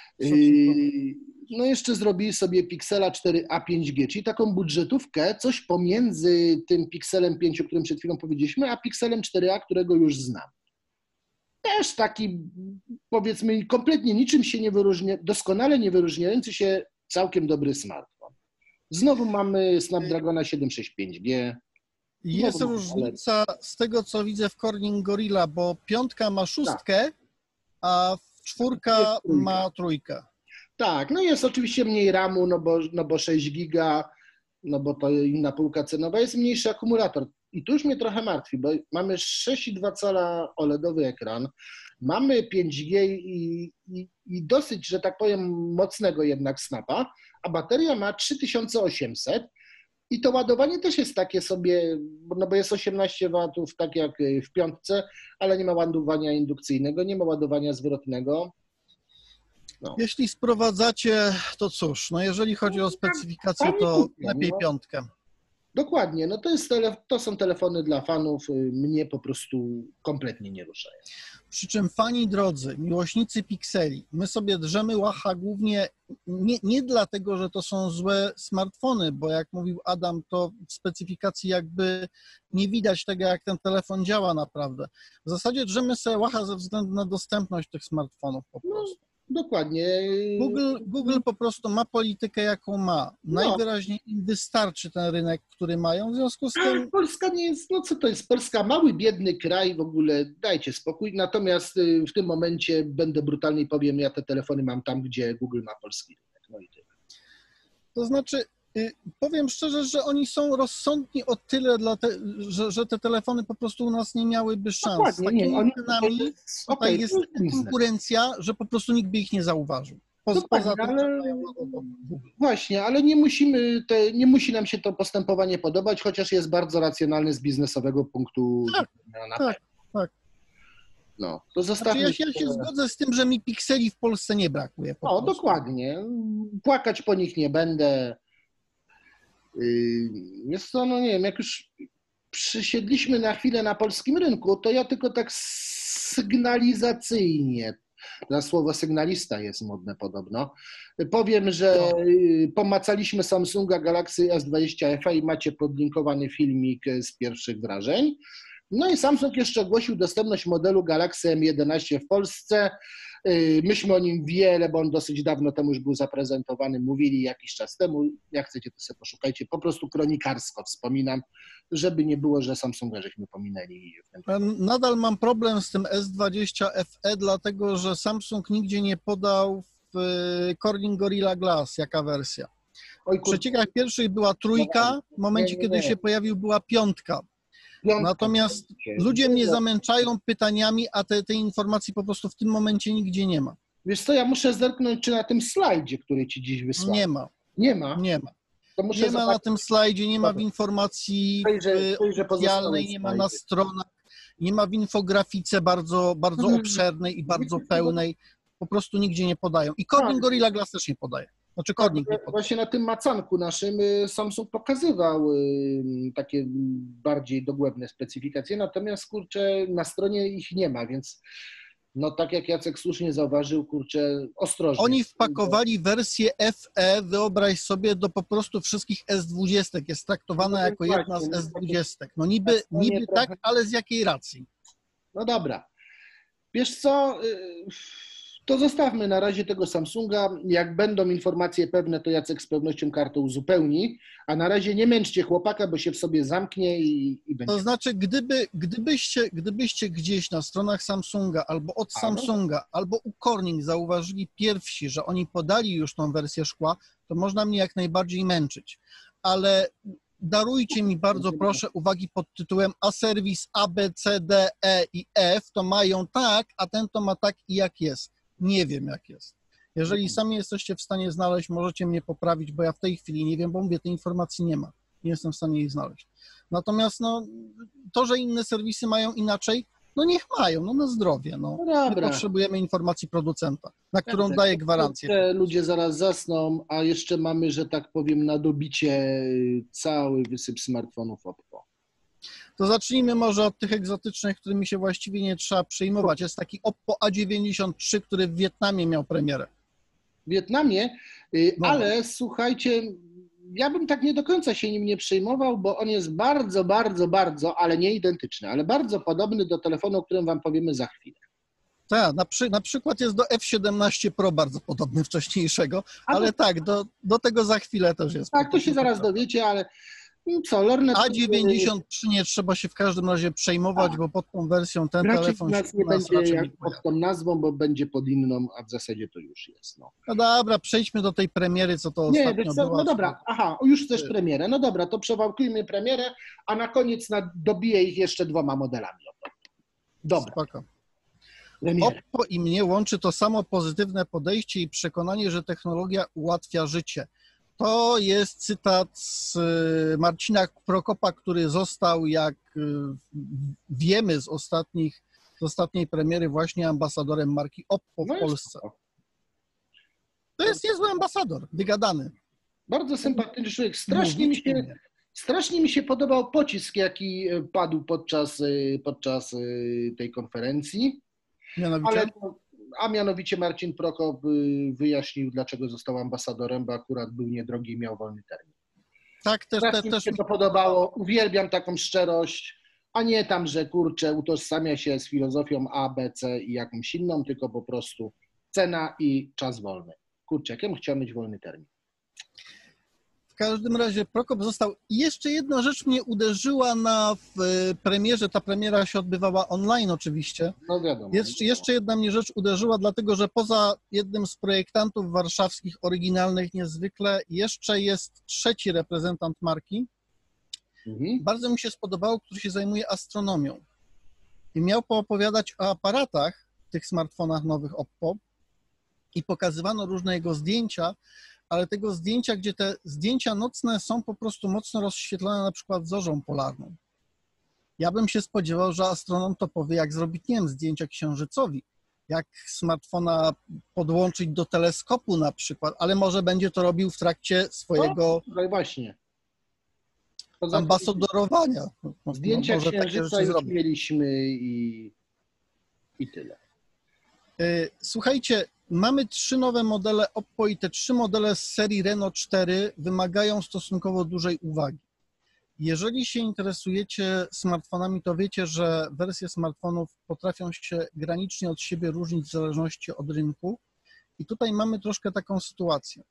No jeszcze zrobili sobie Pixela 4a 5G, czyli taką budżetówkę, coś pomiędzy tym Pixelem 5, o którym przed chwilą powiedzieliśmy, a Pixelem 4a, którego już znam. Też taki, powiedzmy, kompletnie niczym się nie wyróżnia, doskonale nie wyróżniający się całkiem dobry smartfon. Znowu mamy Snapdragona 765G. Jest różnica z tego, co widzę w Corning Gorilla, bo 5 ma 6, a 4 ma 3. Tak, no jest oczywiście mniej RAM-u, no bo 6 giga, no bo to inna półka cenowa, jest mniejszy akumulator. I tu już mnie trochę martwi, bo mamy 6,2 cala OLEDowy ekran, mamy 5G i dosyć, że tak powiem, mocnego jednak snapa, a bateria ma 3800 i to ładowanie też jest takie sobie, no bo jest 18 watów, tak jak w 5, ale nie ma ładowania indukcyjnego, nie ma ładowania zwrotnego. No. Jeśli sprowadzacie, to cóż, no jeżeli chodzi o specyfikację, to lepiej 5. Dokładnie, no to są telefony dla fanów, mnie po prostu kompletnie nie ruszają. Przy czym fani drodzy, miłośnicy pikseli, my sobie drzemy łacha głównie nie dlatego, że to są złe smartfony, bo jak mówił Adam, to w specyfikacji jakby nie widać tego, jak ten telefon działa naprawdę. W zasadzie drzemy sobie łacha ze względu na dostępność tych smartfonów po prostu. Dokładnie. Google po prostu ma politykę, jaką ma. Najwyraźniej im wystarczy ten rynek, który mają, w związku z tym... Polska nie jest, no co to jest? Polska, mały, biedny kraj, w ogóle dajcie spokój. Natomiast w tym momencie będę brutalny i powiem, ja te telefony mam tam, gdzie Google ma polski rynek. No i tyle. To znaczy, powiem szczerze, że oni są rozsądni o tyle, że te telefony po prostu u nas nie miałyby szans. Z takimi cenami tutaj jest konkurencja, że po prostu nikt by ich nie zauważył. Poza tym, właśnie, ale nie musi nam się to postępowanie podobać, chociaż jest bardzo racjonalne z biznesowego punktu widzenia. Tak. No, to zostawmy. Ja się zgodzę z tym, że mi pikseli w Polsce nie brakuje. Dokładnie. Płakać po nich nie będę. Jest to, no nie wiem, jak już przysiedliśmy na chwilę na polskim rynku, to ja tylko tak sygnalizacyjnie, słowo sygnalista jest modne podobno, powiem, że pomacaliśmy Samsunga Galaxy S20 FE i macie podlinkowany filmik z pierwszych wrażeń. No i Samsung jeszcze ogłosił dostępność modelu Galaxy M11 w Polsce. Myśmy o nim wiele, bo on dosyć dawno temu już był zaprezentowany, mówili jakiś czas temu. Jak chcecie, to sobie poszukajcie. Po prostu kronikarsko wspominam, żeby nie było, że Samsunga żeśmy pominęli. Nadal mam problem z tym S20 FE, dlatego że Samsung nigdzie nie podał w Corning Gorilla Glass jaka wersja. W przeciekach pierwszych była 3, w momencie kiedy się pojawił była 5. Natomiast ludzie mnie zamęczają pytaniami, a tej informacji po prostu w tym momencie nigdzie nie ma. Wiesz co, ja muszę zerknąć, czy na tym slajdzie, który ci dziś wysłałem. Nie ma. Nie ma? Nie ma. Nie ma na tym slajdzie, nie ma w informacji oficjalnej, nie ma na stronach, nie ma w infografice bardzo, bardzo obszernej i bardzo pełnej. Po prostu nigdzie nie podają. I Corning Gorilla Glass też nie podaje. Znaczy Corning nie podaje. Właśnie na tym macanku naszym Samsung pokazywał takie bardziej dogłębne specyfikacje, natomiast kurczę, na stronie ich nie ma, więc no tak jak Jacek słusznie zauważył, kurczę, ostrożnie. Oni wpakowali wersję FE, wyobraź sobie, do po prostu wszystkich S20. Jest traktowana jako jedna z S20. No niby tak, ale z jakiej racji? No dobra. Wiesz co, to zostawmy na razie tego Samsunga. Jak będą informacje pewne, to Jacek z pewnością kartę uzupełni, a na razie nie męczcie chłopaka, bo się w sobie zamknie i będzie. To znaczy, gdybyście gdzieś na stronach Samsunga albo od Samsunga, albo u Corning zauważyli pierwsi, że oni podali już tą wersję szkła, to można mnie jak najbardziej męczyć. Ale darujcie mi bardzo proszę uwagi pod tytułem A serwis A, B, C, D, E i F to mają tak, a ten to ma tak i jak jest. Nie wiem, jak jest. Jeżeli sami jesteście w stanie znaleźć, możecie mnie poprawić, bo ja w tej chwili nie wiem, bo mówię, tej informacji nie ma. Nie jestem w stanie jej znaleźć. Natomiast no, to, że inne serwisy mają inaczej, No niech mają, no na zdrowie. No. No My dobra. potrzebujemy informacji producenta, na którą Tak, daje gwarancję. kurczę, ludzie zaraz zasną, a jeszcze mamy, że tak powiem, na dobicie cały wysyp smartfonów Oppo. To zacznijmy może od tych egzotycznych, którymi się właściwie nie trzeba przejmować. Jest taki Oppo A93, który w Wietnamie miał premierę. W Wietnamie, No. ale słuchajcie, ja bym tak nie do końca się nim nie przejmował, bo on jest bardzo, bardzo, bardzo, ale nie identyczny, ale bardzo podobny do telefonu, o którym wam powiemy za chwilę. Tak, na przykład jest do F17 Pro bardzo podobny wcześniejszego, A ale tak, do tego za chwilę też jest. Tak, to się zaraz dowiecie, ale co, Lornet... A93 nie trzeba się w każdym razie przejmować, bo pod tą wersją ten raczej telefon nas się nie u nas będzie raczej jak nie pojawi. pod tą nazwą, bo będzie pod inną, a w zasadzie to już jest. No, No dobra, przejdźmy do tej premiery, co to nie, ostatnio wiesz co, była. no dobra, aha, już chcesz premierę. No dobra, to przewałkujmy premierę, a na koniec dobiję ich jeszcze 2 modelami. Dobra, Spoko. premiera. Oppo i mnie łączy to samo pozytywne podejście i przekonanie, że technologia ułatwia życie. To jest cytat z Marcina Prokopa, który został, jak wiemy z ostatniej premiery, właśnie ambasadorem marki Oppo w Polsce. To jest niezły ambasador, wygadany. Bardzo sympatyczny człowiek. Mówić Strasznie mi się podobał pocisk, jaki padł podczas tej konferencji. Mianowicie? A mianowicie Marcin Prokop wyjaśnił, dlaczego został ambasadorem, bo akurat był niedrogi i miał wolny termin. Tak, też mi się to podobało. Uwielbiam taką szczerość, a nie tam, że kurczę, utożsamia się z filozofią A, B, C i jakąś inną, tylko po prostu cena i czas wolny. Kurczę, jak ja bym chciał mieć wolny termin. W każdym razie Prokop został. I jeszcze jedna rzecz mnie uderzyła w premierze. Ta premiera się odbywała online oczywiście. No wiadomo. Jeszcze jedna mnie rzecz uderzyła, dlatego że poza jednym z projektantów warszawskich, oryginalnych niezwykle, jeszcze jest trzeci reprezentant marki. Bardzo mi się spodobało, który się zajmuje astronomią. I miał poopowiadać o aparatach, tych smartfonach nowych Oppo i pokazywano różne jego zdjęcia, ale tego zdjęcia, gdzie te zdjęcia nocne są po prostu mocno rozświetlone na przykład zorzą polarną. Ja bym się spodziewał, że astronom to powie, jak zrobić, nie wiem, zdjęcia księżycowi, jak smartfona podłączyć do teleskopu na przykład, ale może będzie to robił w trakcie swojego właśnie. ambasadorowania. Zdjęcia może księżyca już mieliśmy i tyle. Słuchajcie, mamy 3 nowe modele Oppo i te 3 modele z serii Reno 4 wymagają stosunkowo dużej uwagi. Jeżeli się interesujecie smartfonami, to wiecie, że wersje smartfonów potrafią się granicznie od siebie różnić w zależności od rynku. I tutaj mamy troszkę taką sytuację.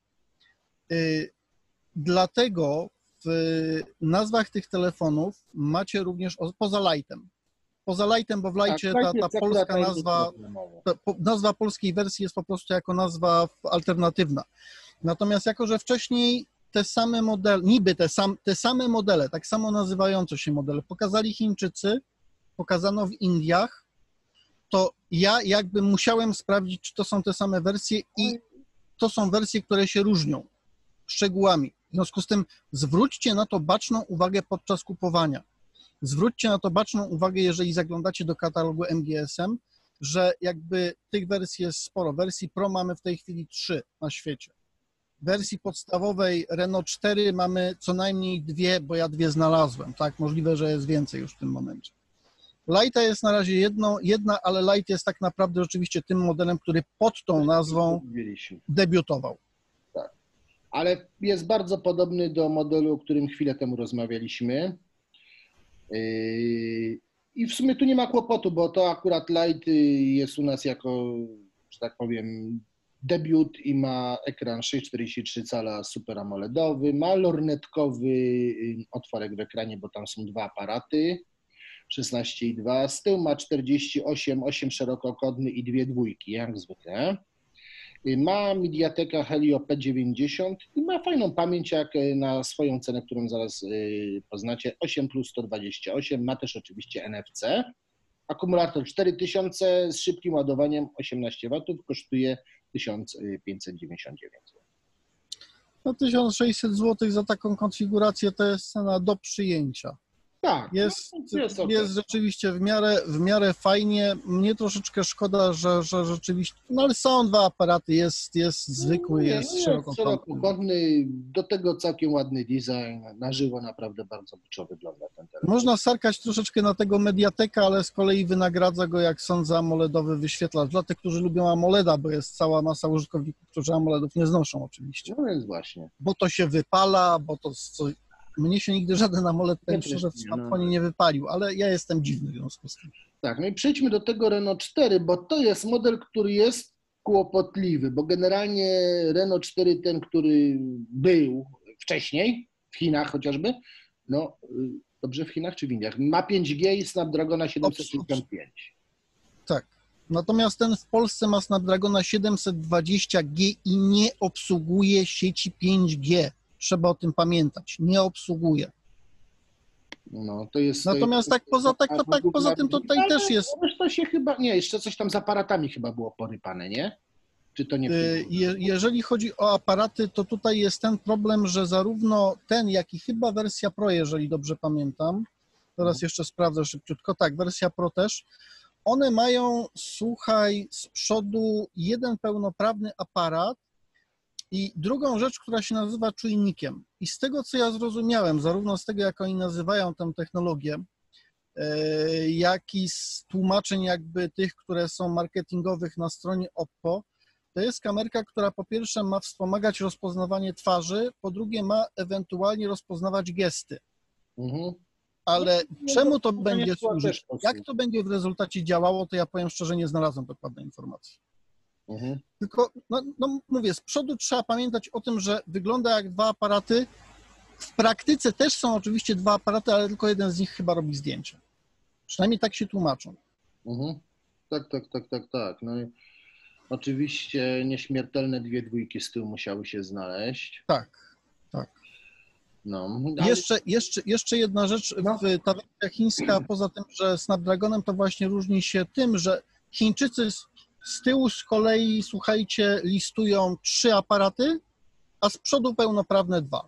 Dlatego w nazwach tych telefonów macie również, poza Lightem, bo w Lightie ta polska nazwa polskiej wersji jest po prostu jako nazwa alternatywna. Natomiast jako, że wcześniej te same modele, niby te same modele, tak samo nazywające się modele, pokazali Chińczycy, pokazano w Indiach, to ja jakby musiałem sprawdzić, czy to są te same wersje i to są wersje, które się różnią szczegółami. W związku z tym zwróćcie na to baczną uwagę podczas kupowania. Zwróćcie na to baczną uwagę, jeżeli zaglądacie do katalogu MGSM, że jakby tych wersji jest sporo. Wersji Pro mamy w tej chwili 3 na świecie. Wersji podstawowej Reno 4 mamy co najmniej 2, bo ja 2 znalazłem, tak? Możliwe, że jest więcej już w tym momencie. Lighta jest na razie jedna, ale Light jest tak naprawdę rzeczywiście tym modelem, który pod tą nazwą debiutował. Tak, ale jest bardzo podobny do modelu, o którym chwilę temu rozmawialiśmy. I w sumie tu nie ma kłopotu, bo to akurat Light jest u nas jako, że tak powiem, debiut i ma ekran 6,43 cala Super AMOLEDowy, ma lornetkowy otworek w ekranie, bo tam są 2 aparaty, 16,2, z tyłu ma 48, 8 szerokokątny i 2 dwójki, jak zwykle. Ma Mediateka Helio P90 i ma fajną pamięć jak na swoją cenę, którą zaraz poznacie, 8 plus 128, ma też oczywiście NFC. Akumulator 4000 z szybkim ładowaniem 18 W kosztuje 1599 zł. No 1600 zł za taką konfigurację to jest cena do przyjęcia. Tak, Jest, jest okej. jest rzeczywiście w miarę fajnie. Mnie troszeczkę szkoda, że rzeczywiście, no ale są dwa aparaty, jest zwykły, jest Jest szerokokątny. szerokokątny, do tego całkiem ładny design, na żywo naprawdę bardzo byczo wygląda ten telefon. Można sarkać troszeczkę na tego Mediateka, ale z kolei wynagradza go, jak sądzę, AMOLEDowy wyświetlacz. Dla tych, którzy lubią AMOLEDa, bo jest cała masa użytkowników, którzy AMOLEDów nie znoszą oczywiście. No więc właśnie. Bo to się wypala, bo to coś... Mnie się nigdy żaden AMOLED, powiem szczerze, w smartfonie nie wypalił, ale ja jestem dziwny w związku z tym. Tak, no i przejdźmy do tego Renault 4, bo to jest model, który jest kłopotliwy, bo generalnie Renault 4, ten, który był wcześniej, w Chinach chociażby, no dobrze, w Chinach czy w Indiach, ma 5G i Snapdragona 765. Tak. Natomiast ten w Polsce ma Snapdragona 720G i nie obsługuje sieci 5G. Trzeba o tym pamiętać. Nie obsługuje. No, to jest. Natomiast to jest, poza tym tutaj ale też jest. To się chyba. Nie, jeszcze coś tam z aparatami chyba było porypane, nie? Czy to nie? Jeżeli chodzi o aparaty, to tutaj jest ten problem, że zarówno ten, jak i chyba wersja Pro, jeżeli dobrze pamiętam, teraz jeszcze sprawdzę szybciutko, tak, wersja Pro też, one mają, słuchaj, z przodu jeden pełnoprawny aparat i drugą rzecz, która się nazywa czujnikiem. I z tego, co ja zrozumiałem, zarówno z tego, jak oni nazywają tę technologię, jak i z tłumaczeń jakby tych, które są marketingowych na stronie Oppo, to jest kamerka, która po pierwsze ma wspomagać rozpoznawanie twarzy, po drugie ma ewentualnie rozpoznawać gesty. Mhm. Ale No, czemu to to będzie jest służyć? też Jak to będzie w rezultacie działało, to ja powiem szczerze, nie znalazłem dokładnej informacji. Mhm. Tylko, no mówię, z przodu trzeba pamiętać o tym, że wygląda jak dwa aparaty. W praktyce też są oczywiście dwa aparaty, ale tylko jeden z nich chyba robi zdjęcia. Przynajmniej tak się tłumaczą. Mhm. Tak. No i oczywiście nieśmiertelne dwie dwójki z tyłu musiały się znaleźć. Tak. No. Ale... Jeszcze jedna rzecz, No. ta wersja chińska, poza tym, że Snapdragonem to właśnie różni się tym, że Chińczycy z tyłu z kolei, słuchajcie, listują 3 aparaty, a z przodu pełnoprawne 2.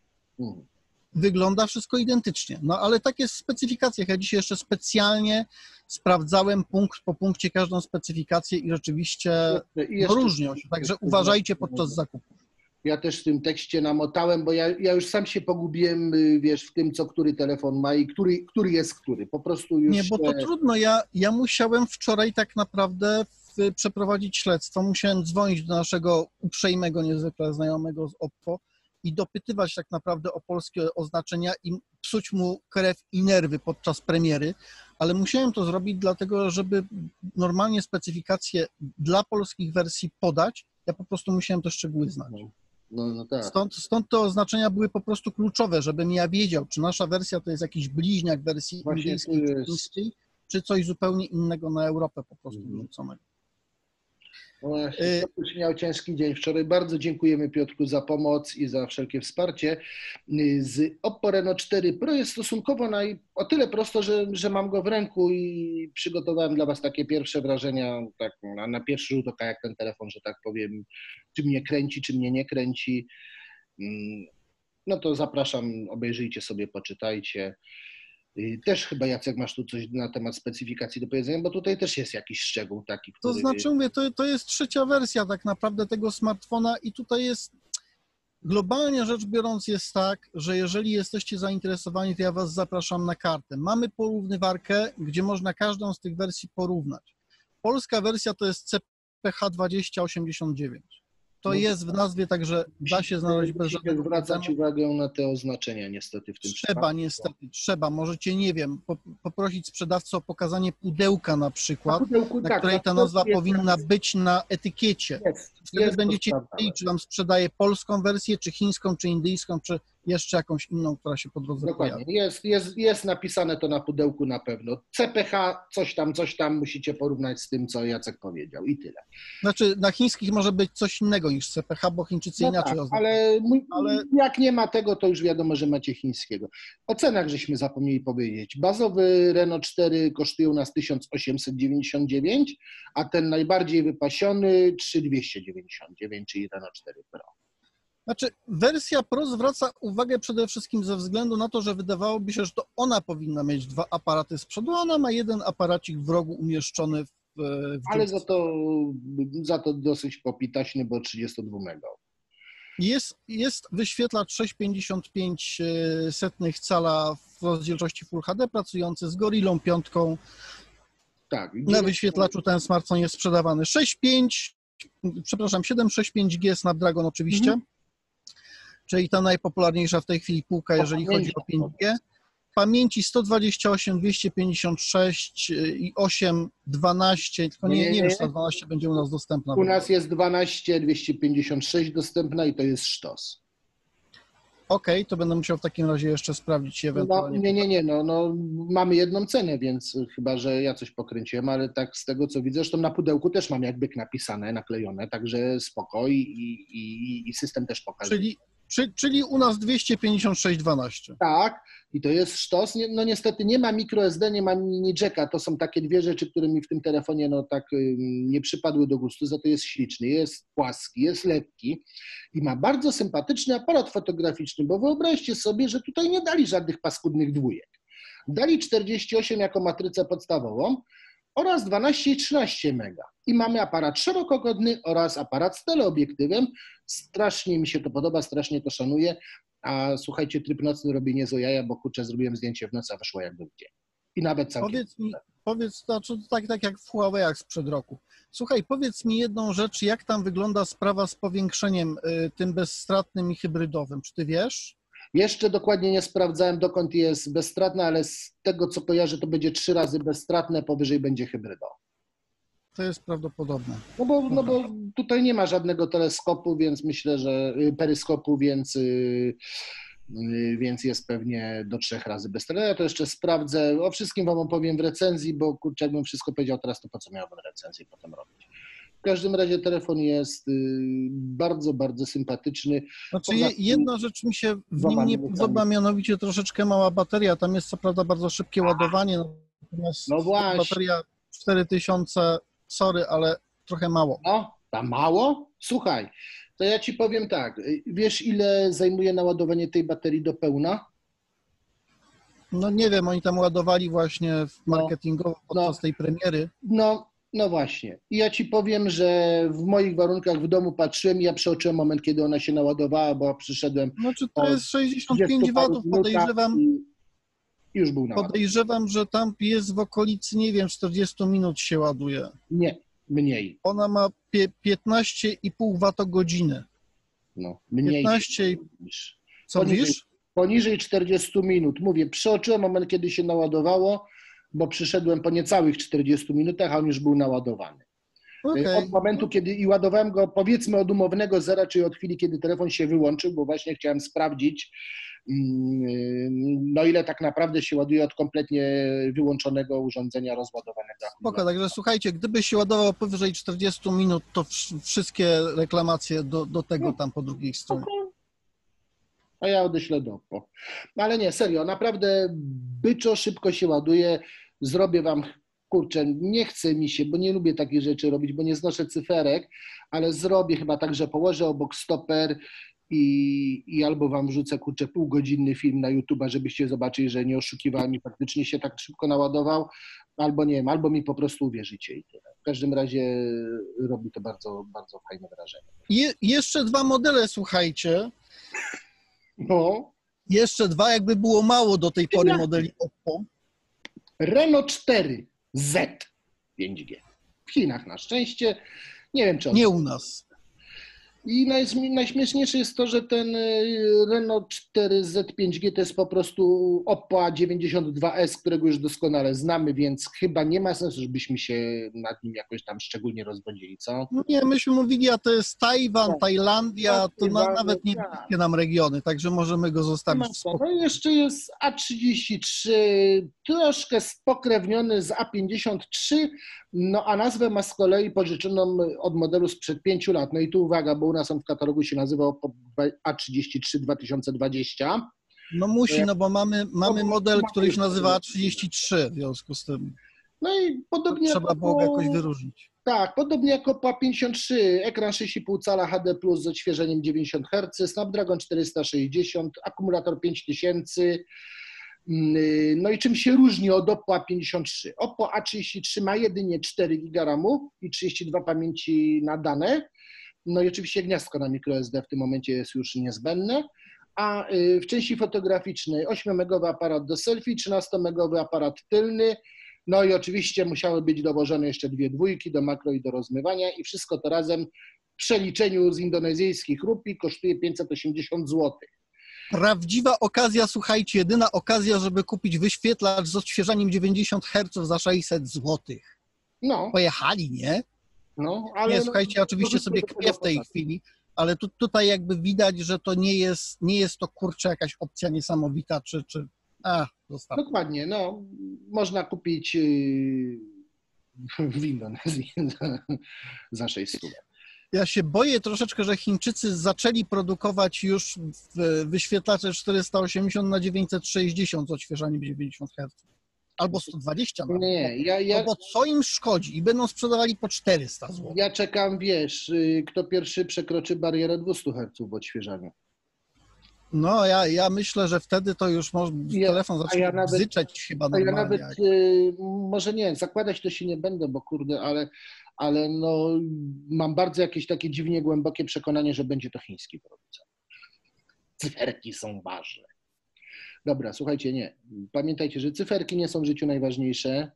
Wygląda wszystko identycznie, no ale tak jest w specyfikacjach. Ja dzisiaj jeszcze specjalnie sprawdzałem punkt po punkcie każdą specyfikację i rzeczywiście różnią się, także uważajcie podczas zakupu. Ja też w tym tekście namotałem, bo ja już sam się pogubiłem, wiesz, w tym, co który telefon ma i który jest który. Po prostu już... Nie, bo to trudno. Ja musiałem wczoraj tak naprawdę przeprowadzić śledztwo. Musiałem dzwonić do naszego uprzejmego, niezwykle znajomego z Oppo i dopytywać tak naprawdę o polskie oznaczenia i psuć mu krew i nerwy podczas premiery, ale musiałem to zrobić dlatego, żeby normalnie specyfikacje dla polskich wersji podać, ja po prostu musiałem te szczegóły znać. No tak. Stąd te oznaczenia były po prostu kluczowe, żebym ja wiedział, czy nasza wersja to jest jakiś bliźniak wersji indyjskiej czy chińskiej, czy coś zupełnie innego na Europę po prostu wrzuconego. Właśnie, Piotruś miał ciężki dzień wczoraj. Bardzo dziękujemy Piotrku za pomoc i za wszelkie wsparcie. Z Oppo Reno 4 Pro jest stosunkowo o tyle prosto, że mam go w ręku i przygotowałem dla Was takie pierwsze wrażenia, tak na pierwszy rzut oka, jak ten telefon, że tak powiem, czy mnie kręci, czy mnie nie kręci. No to zapraszam, obejrzyjcie sobie, poczytajcie. Też chyba, Jacek, masz tu coś na temat specyfikacji do powiedzenia, bo tutaj też jest jakiś szczegół taki, który... To znaczy, mówię, to jest trzecia wersja tak naprawdę tego smartfona i tutaj jest, globalnie rzecz biorąc jest tak, że jeżeli jesteście zainteresowani, to ja Was zapraszam na kartę. Mamy porównywarkę, gdzie można każdą z tych wersji porównać. Polska wersja to jest CPH 2089. To jest w nazwie, także da się znaleźć bez żadnego problemu. Zwracać uwagę na te oznaczenia niestety w tym przypadku. Trzeba. Możecie, nie wiem, poprosić sprzedawcę o pokazanie pudełka na przykład, na której ta nazwa powinna być na etykiecie. Wtedy będziecie wiedzieli, czy Wam sprzedaje polską wersję, czy chińską, czy indyjską, czy jeszcze jakąś inną, która się po drodze pojawi. Jest napisane to na pudełku na pewno. CPH, coś tam musicie porównać z tym, co Jacek powiedział i tyle. Znaczy na chińskich może być coś innego niż CPH, bo Chińczycy inaczej oznaczają. Ale jak nie ma tego, to już wiadomo, że macie chińskiego. O cenach żeśmy zapomnieli powiedzieć. Bazowy Renault 4 kosztuje u nas 1899, a ten najbardziej wypasiony 3299, czyli Renault 4 Pro. Znaczy, wersja Pro zwraca uwagę przede wszystkim ze względu na to, że wydawałoby się, że to ona powinna mieć 2 aparaty z przodu, a ona ma jeden aparacik w rogu umieszczony w Ale dziurce. za to dosyć popitaśny, bo 32 mega. Jest wyświetlacz 6,55 cala w rozdzielczości Full HD, pracujący z Gorillą 5. Tak. Na wyświetlaczu ten smartfon jest sprzedawany 765G Snapdragon oczywiście, czyli ta najpopularniejsza w tej chwili półka, jeżeli chodzi o 5G. Pamięci 128, 256 i 8, 12, tylko nie wiem, czy ta 12 będzie u nas dostępna. U nas jest 12, 256 dostępna i to jest sztos. Okej, to będę musiał w takim razie jeszcze sprawdzić się ewentualnie. Nie, mamy jedną cenę, więc chyba, że ja coś pokręciłem, ale tak z tego co widzę, zresztą na pudełku też mam jakby napisane, naklejone, także spoko i system też pokazuje. Czyli u nas 256,12. Tak, i to jest sztos. No niestety nie ma microSD, nie ma mini jacka. To są takie dwie rzeczy, które mi w tym telefonie tak nie przypadły do gustu. Za to jest śliczny, jest płaski, jest lekki i ma bardzo sympatyczny aparat fotograficzny, bo wyobraźcie sobie, że tutaj nie dali żadnych paskudnych dwójek. Dali 48 jako matrycę podstawową oraz 12 i 13 mega. I mamy aparat szerokokątny oraz aparat z teleobiektywem. Strasznie mi się to podoba, strasznie to szanuję. A słuchajcie, tryb nocny robi niezłe jaja, bo kurczę, zrobiłem zdjęcie w nocy, a wyszło jak był dzień. I nawet całkiem. Powiedz, tak jak w Huawei'ach sprzed roku. Słuchaj, powiedz mi jedną rzecz, jak tam wygląda sprawa z powiększeniem tym bezstratnym i hybrydowym? Czy ty wiesz? Jeszcze dokładnie nie sprawdzałem, dokąd jest bezstratne, ale z tego, co kojarzę, to będzie 3 razy bezstratne, powyżej będzie hybrydo. To jest prawdopodobne. No bo tutaj nie ma żadnego teleskopu, więc myślę, że peryskopu, więc jest pewnie do 3 razy bezstratne. Ja to jeszcze sprawdzę. O wszystkim wam opowiem w recenzji, bo kurczę, jakbym wszystko powiedział teraz, to po co miałbym recenzję potem robić. W każdym razie telefon jest bardzo, bardzo sympatyczny. Znaczy jedna rzecz mi się w nim nie podoba, mianowicie troszeczkę mała bateria. Tam jest co prawda bardzo szybkie ładowanie, natomiast bateria 4000, sorry, ale trochę mało. No, tam mało? Słuchaj, to ja ci powiem tak, wiesz ile zajmuje naładowanie tej baterii do pełna? No nie wiem, oni tam ładowali właśnie marketingowo podczas tej premiery. No właśnie. I ja ci powiem, że w moich warunkach w domu patrzyłem i ja przeoczyłem moment, kiedy ona się naładowała, bo przyszedłem... Znaczy to jest 65 watów, już był naładowany. Podejrzewam, że tam jest w okolicy, nie wiem, 40 minut się ładuje. Nie, mniej. Ona ma 15,5 watogodziny. No, mniej. 15. Co mówisz? Poniżej 40 minut. Mówię, przeoczyłem moment, kiedy się naładowało, bo przyszedłem po niecałych 40 minutach, a on już był naładowany. Okay. Od momentu, kiedy i ładowałem go, powiedzmy od umownego zera, czyli od chwili, kiedy telefon się wyłączył, bo właśnie chciałem sprawdzić, no ile tak naprawdę się ładuje od kompletnie wyłączonego urządzenia rozładowanego. Spoko, także słuchajcie, gdyby się ładował powyżej 40 minut, to wszystkie reklamacje do tego tam po drugiej stronie. A ja odeślę do OPPO. No ale nie, serio, naprawdę byczo szybko się ładuje. Zrobię wam, kurczę, nie chce mi się, bo nie lubię takich rzeczy robić, bo nie znoszę cyferek, ale zrobię chyba tak, że położę obok stoper i albo wam wrzucę, kurczę, półgodzinny film na YouTube'a, żebyście zobaczyli, że nie oszukiwałem i faktycznie się tak szybko naładował, albo nie wiem, albo mi po prostu uwierzycie i tyle. W każdym razie robi to bardzo, bardzo fajne wrażenie. Jeszcze 2 modele, słuchajcie. No. Jeszcze 2, jakby było mało do tej pory modeli Oppo. Reno 4Z 5G. W Chinach na szczęście. Nie wiem, czy on... Nie u nas. I najśmieszniejsze jest to, że ten Reno 4Z 5G to jest po prostu Oppo A92s, którego już doskonale znamy, więc chyba nie ma sensu, żebyśmy się nad nim jakoś tam szczególnie rozwodzili, co? No nie, myśmy mówili, a to jest Tajwan, Tajlandia, to nawet nie bliskie nam regiony, także możemy go zostawić w spokoju. No i jeszcze jest A33, troszkę spokrewniony z A53, no a nazwę ma z kolei pożyczoną od modelu sprzed 5 lat. No i tu uwaga, bo u nas on w katalogu się nazywał A33 2020. No musi, no bo mamy model, który się nazywa A33 w związku z tym. No i podobnie Trzeba było go jakoś wyróżnić. Tak, podobnie jak Oppo A53, ekran 6,5 cala HD+, z odświeżeniem 90 Hz, Snapdragon 460, akumulator 5000. No i czym się różni od Oppo A53? Oppo A33 ma jedynie 4 GB RAMu i 32 pamięci na dane. No i oczywiście gniazdko na microSD w tym momencie jest już niezbędne. A w części fotograficznej 8-megowy aparat do selfie, 13-megowy aparat tylny, no i oczywiście musiały być dołożone jeszcze 2 dwójki do makro i do rozmywania i wszystko to razem w przeliczeniu z indonezyjskich rupii kosztuje 580 zł. Prawdziwa okazja, słuchajcie, jedyna okazja, żeby kupić wyświetlacz z odświeżaniem 90 Hz za 600 zł. No, Pojechali, nie? no, ale... Nie, słuchajcie, oczywiście sobie kpię w tej chwili, ale tutaj jakby widać, że to nie jest to, kurczę, jakaś opcja niesamowita, zostaw. Dokładnie, no, można kupić w Indonezji za 600. Ja się boję troszeczkę, że Chińczycy zaczęli produkować już wyświetlacze 480 na 960 z odświeżaniem 90 Hz. Albo 120 nawet. Nie, No bo co im szkodzi? I będą sprzedawali po 400 zł. Ja czekam, wiesz, kto pierwszy przekroczy barierę 200 Hz w odświeżaniu. No, ja myślę, że wtedy to już telefon zacznie bzyczeć chyba normalnie. Ja nawet, może nie, zakładać to się nie będę, bo kurde, ale no, mam bardzo jakieś takie dziwnie głębokie przekonanie, że będzie to chiński producent. Cyferki są ważne. Dobra, słuchajcie, nie. Pamiętajcie, że cyferki nie są w życiu najważniejsze.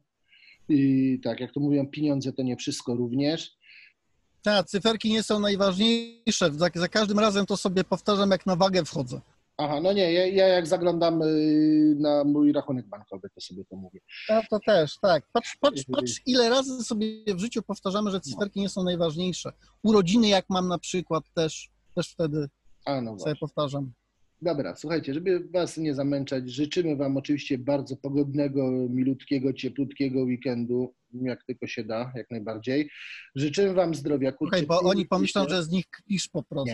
Tak, jak to mówią, pieniądze to nie wszystko również. Tak, cyferki nie są najważniejsze. Za każdym razem to sobie powtarzam, jak na wagę wchodzę. Aha, no nie, ja jak zaglądam na mój rachunek bankowy, to sobie to mówię. To też, tak. Patrz, ile razy sobie w życiu powtarzamy, że cyferki nie są najważniejsze. Urodziny, jak mam na przykład, też wtedy sobie powtarzam. Dobra, słuchajcie, żeby was nie zamęczać, życzymy wam oczywiście bardzo pogodnego, milutkiego, cieplutkiego weekendu, jak tylko się da, jak najbardziej. Życzymy wam zdrowia. Słuchaj, bo oni pomyślą, że z nich kpisz po prostu.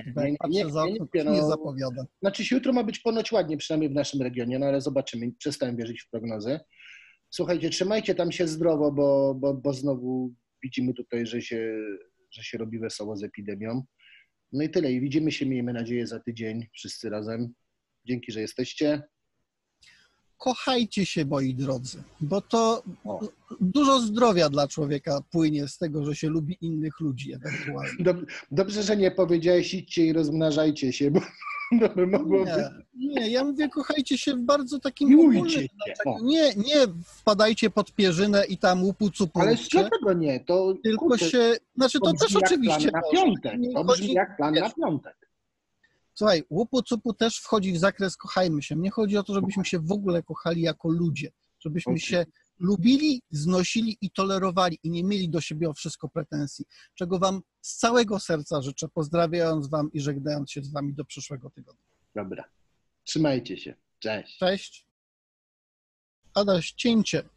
Nie zapowiada. Znaczy się jutro ma być ponoć ładnie, przynajmniej w naszym regionie, no ale zobaczymy, przestałem wierzyć w prognozy. Słuchajcie, trzymajcie tam się zdrowo, bo znowu widzimy tutaj, że się robi wesoło z epidemią. No i tyle. I widzimy się, miejmy nadzieję, za tydzień wszyscy razem. Dzięki, że jesteście. Kochajcie się, moi drodzy, bo to dużo zdrowia dla człowieka płynie z tego, że się lubi innych ludzi ewentualnie. Dobrze, że nie powiedziałeś idźcie i rozmnażajcie się, bo by mogło być. Nie, ja mówię kochajcie się w bardzo takim Miłujcie się. Nie wpadajcie pod pierzynę i tam łupu cupu. Ale dlaczego nie? To, tylko kurczę, się, znaczy to też oczywiście plan na piątek. To brzmi jak plan na piątek. Słuchaj, łupu cupu też wchodzi w zakres kochajmy się. Mnie chodzi o to, żebyśmy się w ogóle kochali jako ludzie. Żebyśmy się lubili, znosili i tolerowali i nie mieli do siebie o wszystko pretensji. Czego wam z całego serca życzę, pozdrawiając wam i żegnając się z wami do przyszłego tygodnia. Dobra. Trzymajcie się. Cześć. Cześć. Adaś, cięcie.